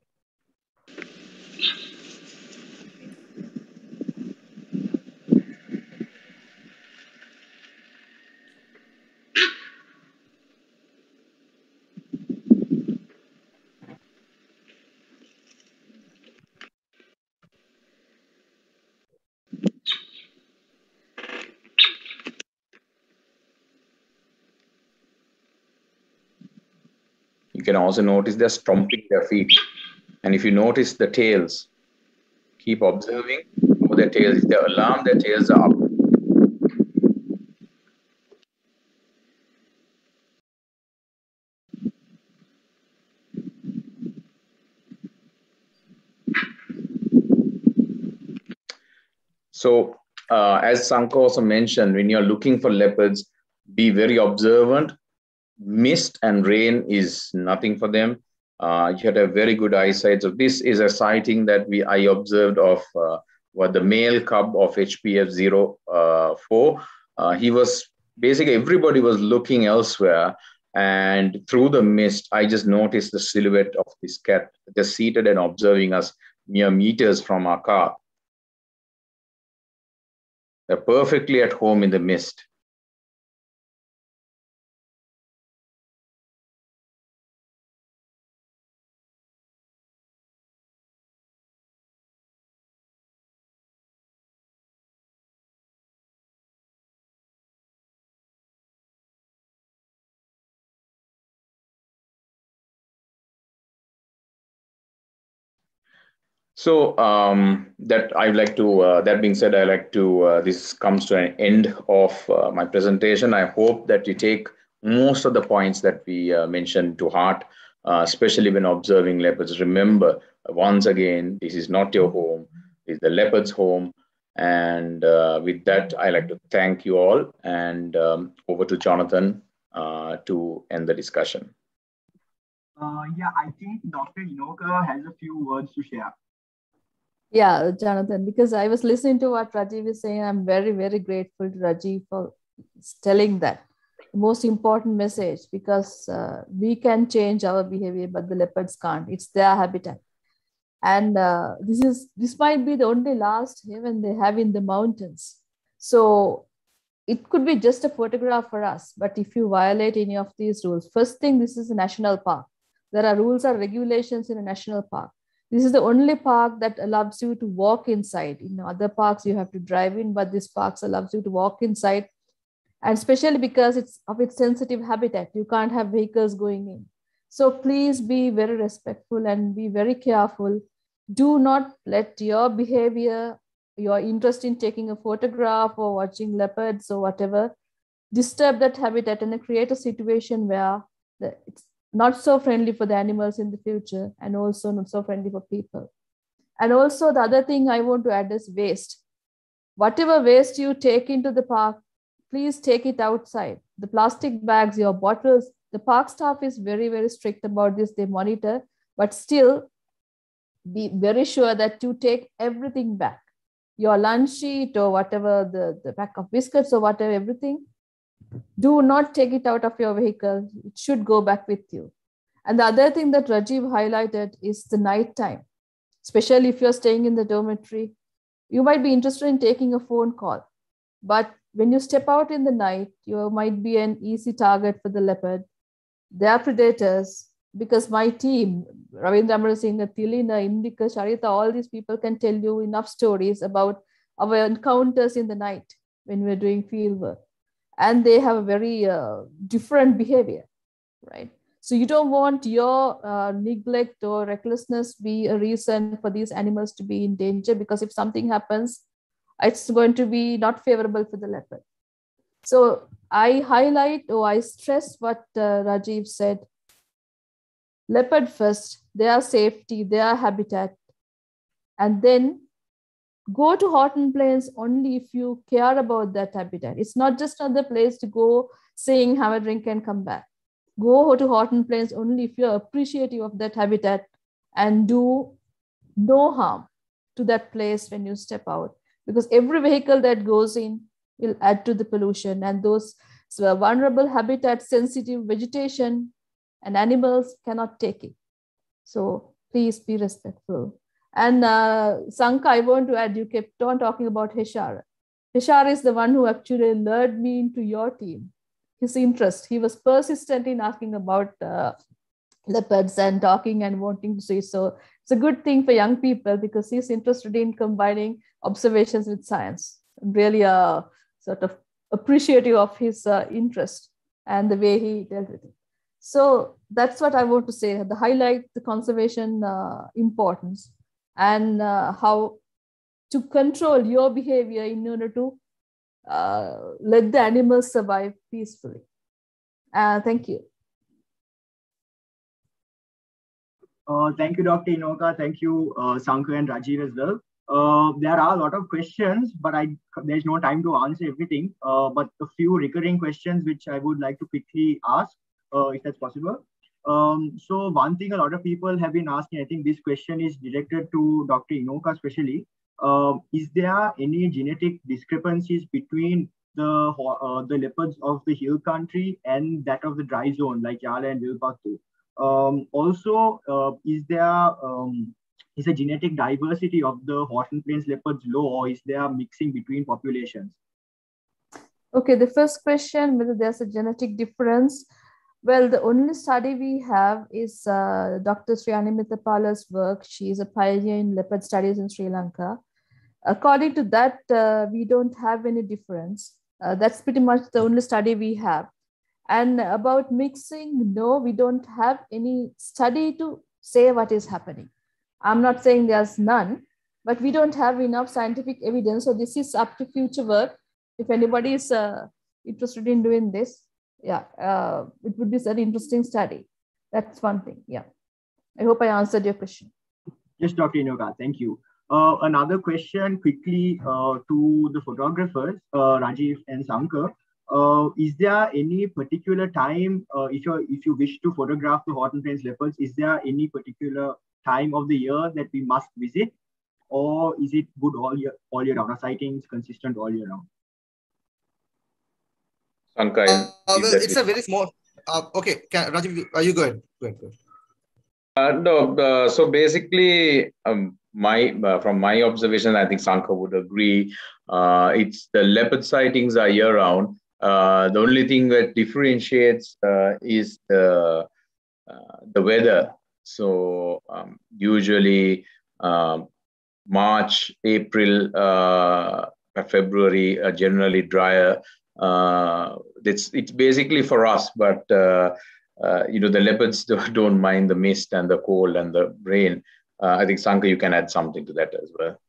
You can also notice they're stomping their feet. And if you notice the tails, keep observing how their tails, if they're alarmed, their tails are up. So uh, as Sanka also mentioned, when you're looking for leopards, be very observant. Mist and rain is nothing for them. Uh, you had a very good eyesight. So this is a sighting that we I observed of uh, what the male cub of H P F zero four. Uh, he was basically, everybody was looking elsewhere. And through the mist, I just noticed the silhouette of this cat just seated and observing us mere meters from our car. They're perfectly at home in the mist. So um, that I'd like to, uh, that being said, I like to, uh, this comes to an end of uh, my presentation. I hope that you take most of the points that we uh, mentioned to heart, uh, especially when observing leopards. Remember, once again, this is not your home, it's the leopard's home. And uh, with that, I like to thank you all, and um, over to Jonathan uh, to end the discussion. Uh, yeah, I think Doctor Enoka has a few words to share. Yeah, Jonathan, because I was listening to what Rajiv is saying. I'm very, very grateful to Rajiv for telling that most important message, because uh, we can change our behavior, but the leopards can't. It's their habitat. And uh, this is this might be the only last haven they have in the mountains. So it could be just a photograph for us. But if you violate any of these rules, first thing, this is a national park. There are rules or regulations in a national park. This is the only park that allows you to walk inside. In other parks, you have to drive in, but this park allows you to walk inside. And especially because it's of its sensitive habitat, you can't have vehicles going in. So please be very respectful and be very careful. Do not let your behavior, your interest in taking a photograph or watching leopards or whatever, disturb that habitat and create a situation where it's not so friendly for the animals in the future, and also not so friendly for people. And also the other thing I want to add is waste. Whatever waste you take into the park, please take it outside. The plastic bags, your bottles, the park staff is very, very strict about this. They monitor, but still be very sure that you take everything back. Your lunch sheet or whatever, the, the pack of biscuits or whatever, everything. Do not take it out of your vehicle. It should go back with you. And the other thing that Rajiv highlighted is the night time, especially if you're staying in the dormitory. You might be interested in taking a phone call, but when you step out in the night, you might be an easy target for the leopard. They are predators, because my team, Ravindra Amarasinghe, Tilina, Indika, Charita, all these people can tell you enough stories about our encounters in the night when we're doing field work. And they have a very uh, different behavior, right? So you don't want your uh, neglect or recklessness be a reason for these animals to be in danger, because if something happens, it's going to be not favorable for the leopard. So I highlight or I stress what uh, Rajiv said. Leopard first, their safety, their habitat, and then go to Horton Plains only if you care about that habitat. It's not just another place to go, sing, have a drink, and come back. Go to Horton Plains only if you're appreciative of that habitat and do no harm to that place when you step out. because every vehicle that goes in will add to the pollution, and those so vulnerable habitat sensitive vegetation and animals cannot take it. So please be respectful. And uh, Sanka, I want to add, you kept on talking about Heshar. Heshar is the one who actually lured me into your team. His interest, he was persistent in asking about uh, leopards and talking and wanting to see. So it's a good thing for young people because he's interested in combining observations with science. I'm really uh, sort of appreciative of his uh, interest and the way he dealt with it. So that's what I want to say, the highlight the conservation uh, importance and uh, how to control your behavior in order to uh, let the animals survive peacefully. Uh, thank you. Uh, thank you, Doctor Enoka. Thank you, uh, Sanka and Rajiv as well. Uh, there are a lot of questions, but I there's no time to answer everything. Uh, but a few recurring questions which I would like to quickly ask, uh, if that's possible. Um, so one thing a lot of people have been asking, I think this question is directed to Doctor Enoka especially. Uh, is there any genetic discrepancies between the uh, the leopards of the hill country and that of the dry zone like Yala and Vilpattu? Um, also, uh, is there um, is a genetic diversity of the Horton Plains leopards low, or is there mixing between populations? Okay, the first question, whether there's a genetic difference. Well, the only study we have is uh, Doctor Sriyani Mithapala's work. She is a pioneer in leopard studies in Sri Lanka. According to that, uh, we don't have any difference. Uh, that's pretty much the only study we have. And about mixing, no, we don't have any study to say what is happening. I'm not saying there's none, but we don't have enough scientific evidence. So this is up to future work. If anybody is uh, interested in doing this, yeah, uh, it would be a very interesting study. That's one thing. Yeah. I hope I answered your question. Yes, Doctor Enoka, thank you. Uh, another question quickly uh, to the photographers, uh, Rajiv and Sankar. Uh, is there any particular time, uh, if you if you wish to photograph the Horton Plains leopards, is there any particular time of the year that we must visit, or is it good all year all year round? Are sightings consistent all year round? Sanka, uh, well, it's a very small. Uh, okay, can, Rajiv, are you good? Good, good. Uh, no, uh, so basically, um, my uh, from my observation, I think Sanka would agree. Uh, it's the leopard sightings are year round. Uh, the only thing that differentiates uh, is the uh, the weather. So um, usually um, March, April, uh, February are generally drier. Uh, it's it's basically for us, but uh, uh, you know the leopards don't mind the mist and the cold and the rain. Uh, I think Sanka, you can add something to that as well.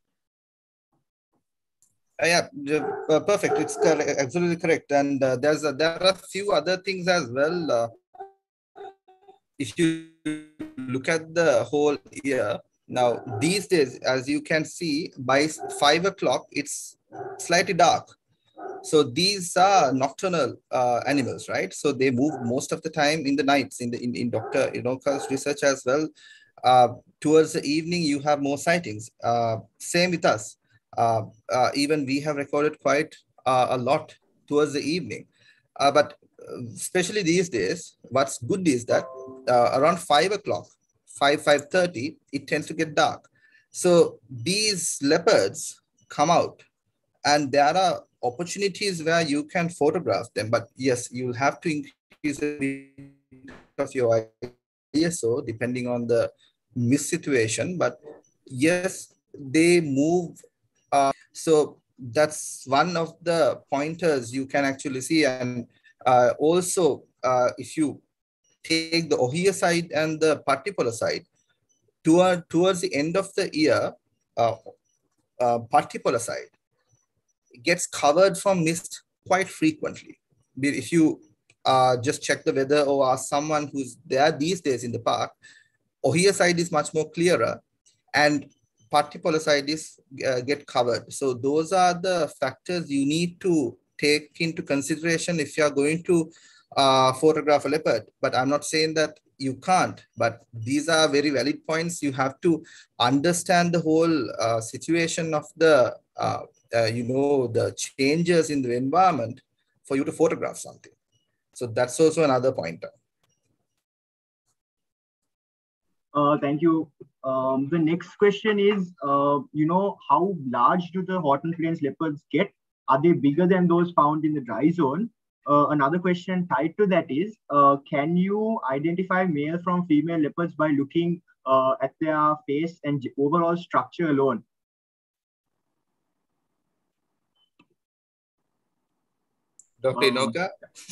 Uh, yeah, uh, perfect. It's correct, absolutely correct. And uh, there's a, there are a few other things as well. Uh, if you look at the whole year, now these days, as you can see, by five o'clock, it's slightly dark. So these are nocturnal uh, animals, right? So they move most of the time in the nights. In the in, in Doctor Enoka's research as well, uh, towards the evening you have more sightings. Uh, same with us. Uh, uh, even we have recorded quite uh, a lot towards the evening. Uh, but especially these days, what's good is that uh, around five o'clock, five, five thirty, it tends to get dark. So these leopards come out, and there are opportunities where you can photograph them. But yes, you'll have to increase the bit of your I S O depending on the mist situation. But yes, they move. Uh, so that's one of the pointers you can actually see. And uh, also, uh, if you take the Ohia side and the Pattipola side, toward, towards the end of the year, uh, uh, Pattipola side gets covered from mist quite frequently. If you uh, just check the weather or ask someone who's there these days in the park, Ohia side is much more clearer, and Pattipola side is uh, get covered. So those are the factors you need to take into consideration if you are going to uh, photograph a leopard. But I'm not saying that you can't, but these are very valid points. You have to understand the whole uh, situation of the uh, uh, you know, the changes in the environment for you to photograph something. So that's also another pointer. Uh, thank you. Um, the next question is, uh, you know, how large do the Horton Plains leopards get? Are they bigger than those found in the dry zone? Uh, another question tied to that is, uh, can you identify male from female leopards by looking uh, at their face and overall structure alone? Doctor Um, Enoka?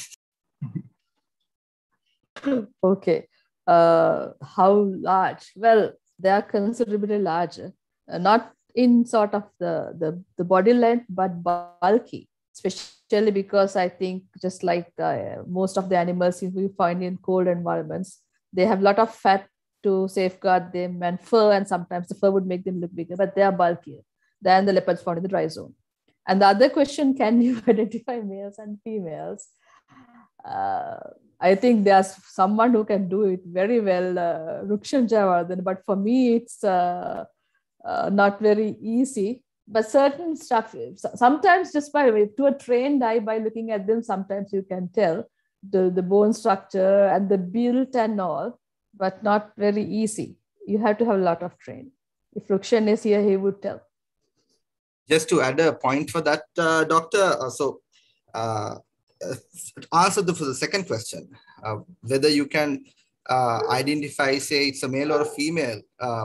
Okay. Uh, how large? Well, they are considerably larger, uh, not in sort of the, the, the body length, but bulky, especially because I think just like uh, most of the animals we find in cold environments, they have a lot of fat to safeguard them and fur, and sometimes the fur would make them look bigger, but they are bulkier than the leopards found in the dry zone. And the other question, can you identify males and females? Uh, I think there's someone who can do it very well, uh, Rukshan Jayawardene, but for me, it's uh, uh, not very easy. But certain stuff, sometimes just by to a trained eye, by looking at them, sometimes you can tell the, the bone structure and the build and all, but not very easy. You have to have a lot of training. If Rukshan is here, he would tell. Just to add a point for that, uh, doctor, uh, so uh, answer the, for the second question, uh, whether you can uh, identify, say, it's a male or a female uh,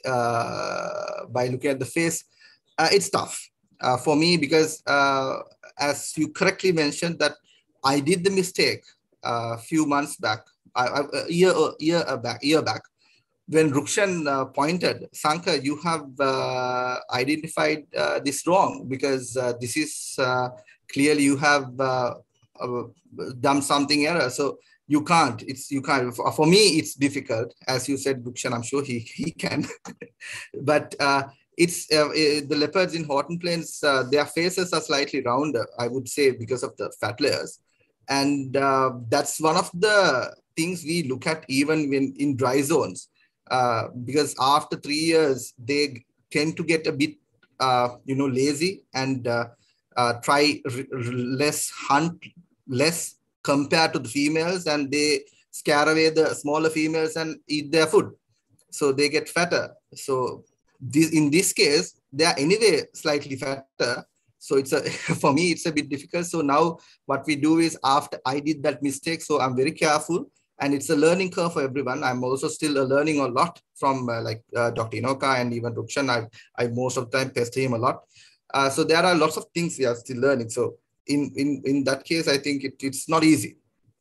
uh, by looking at the face, uh, it's tough uh, for me because uh, as you correctly mentioned that I did the mistake a few months back, I, I, a year, year back, year back, when Rukshan uh, pointed, Sankar, you have uh, identified uh, this wrong because uh, this is uh, clearly you have uh, uh, done something error. So you can't, it's, you can't, for, for me, it's difficult. As you said, Rukshan, I'm sure he, he can. But uh, it's uh, the leopards in Horton Plains, uh, their faces are slightly rounder, I would say, because of the fat layers. And uh, that's one of the things we look at even when in dry zones. Uh, because after three years, they tend to get a bit, uh, you know, lazy and uh, uh, try less, hunt less compared to the females, and they scare away the smaller females and eat their food. So they get fatter. So this, in this case, they are anyway slightly fatter. So it's a, for me, it's a bit difficult. So now what we do is after I did that mistake, so I'm very careful. And it's a learning curve for everyone. I'm also still uh, learning a lot from uh, like uh, Doctor Enoka and even Rukshan. I, I most of the time pester him a lot. Uh, so there are lots of things we are still learning. So in, in, in that case, I think it, it's not easy.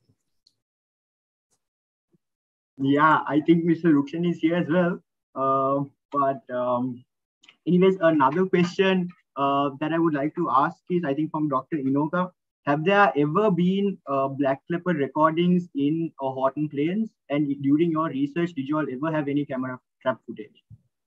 Yeah, I think Mister Rukshan is here as well. Uh, but um, anyways, another question uh, that I would like to ask is, I think from Doctor Enoka. Have there ever been uh, black leopard recordings in uh, Horton Plains? And during your research, did you all ever have any camera trap footage?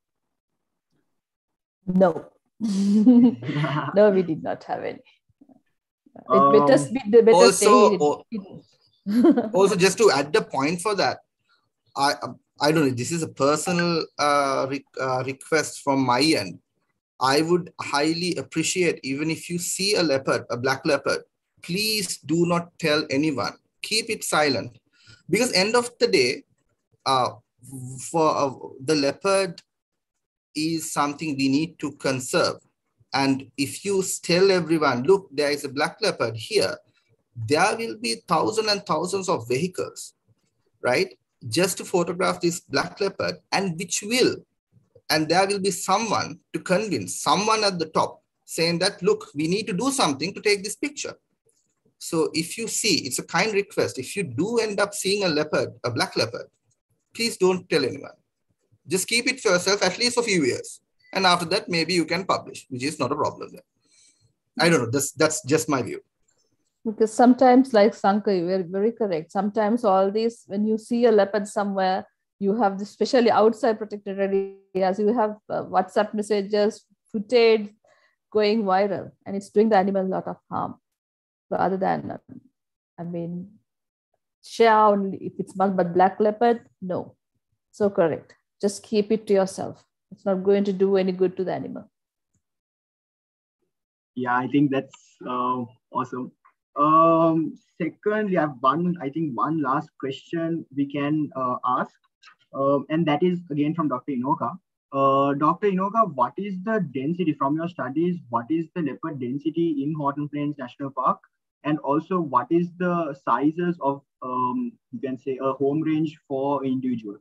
No. No, we did not have any. It Um, better, be, better also, stay. Also, just to add the point for that, I I don't know, this is a personal uh, re uh, request from my end. I would highly appreciate, even if you see a leopard, a black leopard, please do not tell anyone. Keep it silent. Because end of the day, uh, for uh, the leopard is something we need to conserve. And if you tell everyone, look, there is a black leopard here, there will be thousands and thousands of vehicles, right? Just to photograph this black leopard, and which will, and there will be someone to convince, someone at the top saying that, look, we need to do something to take this picture. So if you see, it's a kind request. If you do end up seeing a leopard, a black leopard, please don't tell anyone. Just keep it for yourself at least for a few years. And after that, maybe you can publish, which is not a problem. I don't know. That's, that's just my view. Because sometimes, like Sankar, you're very correct. Sometimes all these, when you see a leopard somewhere, you have, this, especially outside protected areas, you have uh, WhatsApp messages, footage going viral, and it's doing the animal a lot of harm. Rather than, I mean, share only if it's not but black leopard, no. So correct. Just keep it to yourself. It's not going to do any good to the animal. Yeah, I think that's uh, awesome. Um, secondly, I have one, I think one last question we can uh, ask, um, and that is again from Doctor Inoka. Uh, Doctor Inoka, what is the density from your studies? What is the leopard density in Horton Plains National Park? And also, what is the sizes of, um, you can say, a home range for individual?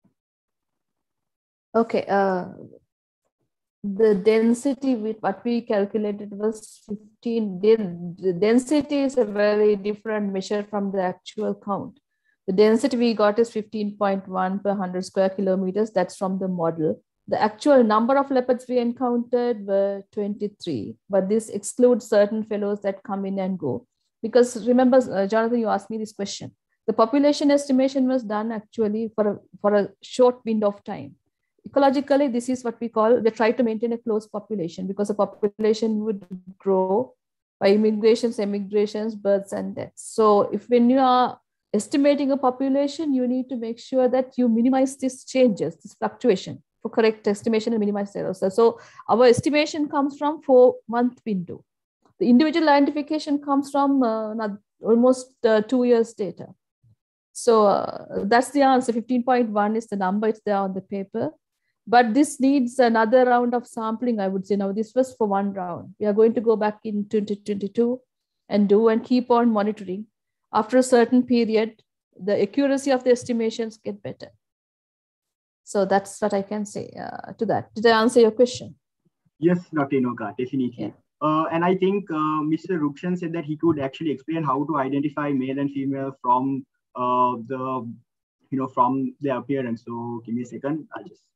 Okay. Uh, the density with what we calculated was fifteen. The density is a very different measure from the actual count. The density we got is fifteen point one per one hundred square kilometers. That's from the model. The actual number of leopards we encountered were twenty-three, but this excludes certain fellows that come in and go. Because remember, uh, Jonathan, you asked me this question. The population estimation was done actually for a, for a short window of time. Ecologically, this is what we call, we try to maintain a close population because the population would grow by immigrations, emigrations, births, and deaths. So if when you are estimating a population, you need to make sure that you minimize these changes, this fluctuation for correct estimation and minimize errors. So our estimation comes from four month window. The individual identification comes from uh, almost uh, two years data. So uh, that's the answer. fifteen point one is the number, it's there on the paper. But this needs another round of sampling, I would say. Now, this was for one round. We are going to go back in twenty twenty-two and do and keep on monitoring. After a certain period, the accuracy of the estimations get better. So that's what I can say uh, to that. Did I answer your question? Yes, Doctor Inoka, definitely. Yeah. Uh, and I think uh, Mister Rukshan said that he could actually explain how to identify male and female from uh, the, you know, from their appearance. So give me a second. I'll just.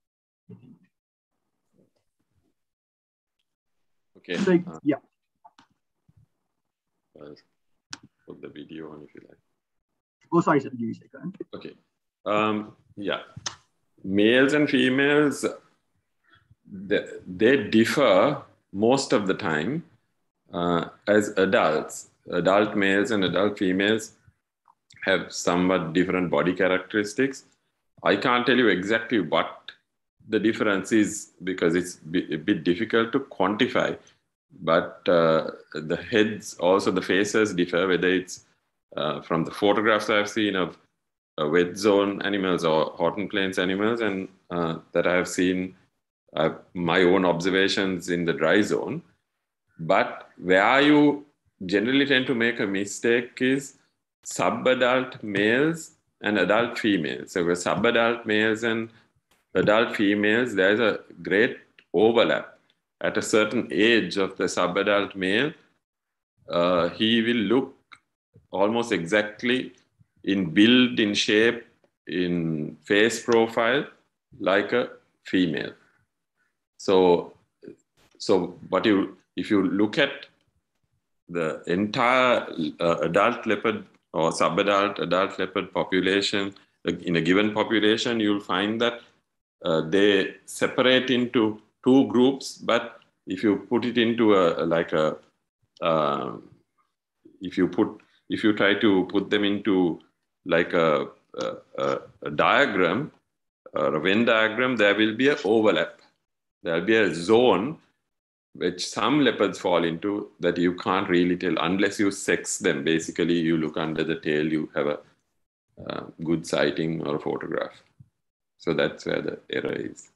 Okay. So, uh, yeah. I'll put the video on if you like. Oh, sorry, sir. Give me a second. Okay. Um, yeah. Males and females, they, they differ most of the time uh, as adults. Adult males and adult females have somewhat different body characteristics. I can't tell you exactly what the difference is because it's a bit difficult to quantify, but uh, the heads, also the faces differ, whether it's uh, from the photographs I've seen of uh, wet zone animals or Horton Plains animals, and uh, that I have seen uh, my own observations in the dry zone. But where you generally tend to make a mistake is sub-adult males and adult females. So with sub-adult males and adult females, there's a great overlap. At a certain age of the sub-adult male, uh, he will look almost exactly in build, in shape, in face profile, like a female. So, so what you, if you look at the entire uh, adult leopard or sub-adult adult leopard population, in a given population, you'll find that uh, they separate into two groups. But if you put it into a like a, uh, if you put, if you try to put them into like a, a, a diagram, or a Venn diagram, there will be an overlap. There will be a zone which some leopards fall into that you can't really tell unless you sex them. Basically, you look under the tail, you have a uh, good sighting or a photograph. So that's where the error is.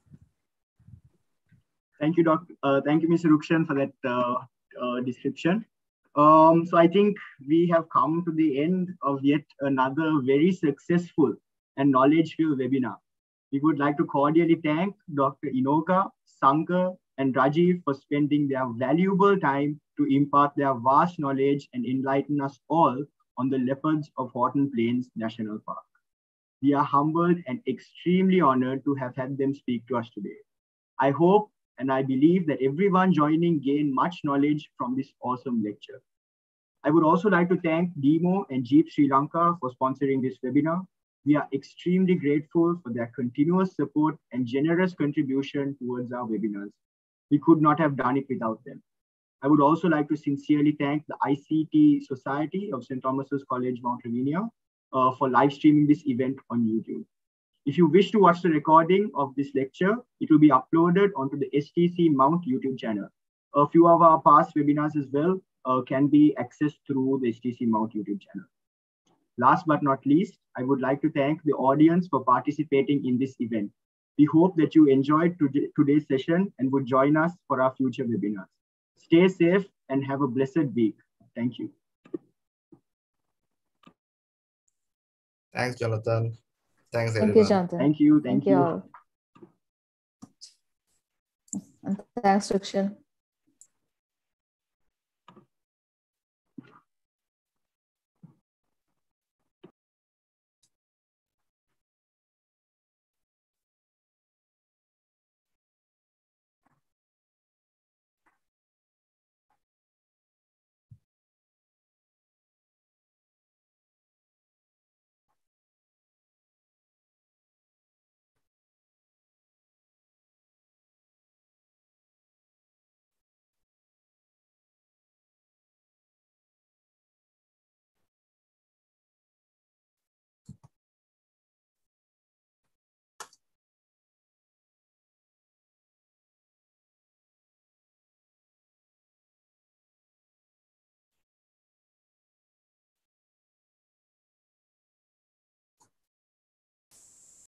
Thank you, Doctor Uh, thank you, Mister Rukshan, for that uh, uh, description. Um, so I think we have come to the end of yet another very successful and knowledge-filled webinar. We would like to cordially thank Doctor Inoka, Sankar, and Rajiv for spending their valuable time to impart their vast knowledge and enlighten us all on the leopards of Horton Plains National Park. We are humbled and extremely honored to have had them speak to us today. I hope and I believe that everyone joining gained much knowledge from this awesome lecture. I would also like to thank D M O and Jeep Sri Lanka for sponsoring this webinar. We are extremely grateful for their continuous support and generous contribution towards our webinars. We could not have done it without them. I would also like to sincerely thank the I C T Society of Saint Thomas's College, Mount Rainier, uh, for live streaming this event on YouTube. If you wish to watch the recording of this lecture, it will be uploaded onto the S T C Mount YouTube channel. A few of our past webinars as well uh, can be accessed through the H T C Mount YouTube channel. Last but not least, I would like to thank the audience for participating in this event. We hope that you enjoyed today's session and would join us for our future webinars. Stay safe and have a blessed week. Thank you. Thanks, Jonathan. Thanks, Thank everyone. you, Jonathan. Thank you. Thank, Thank you all. And thanks, Rikshan.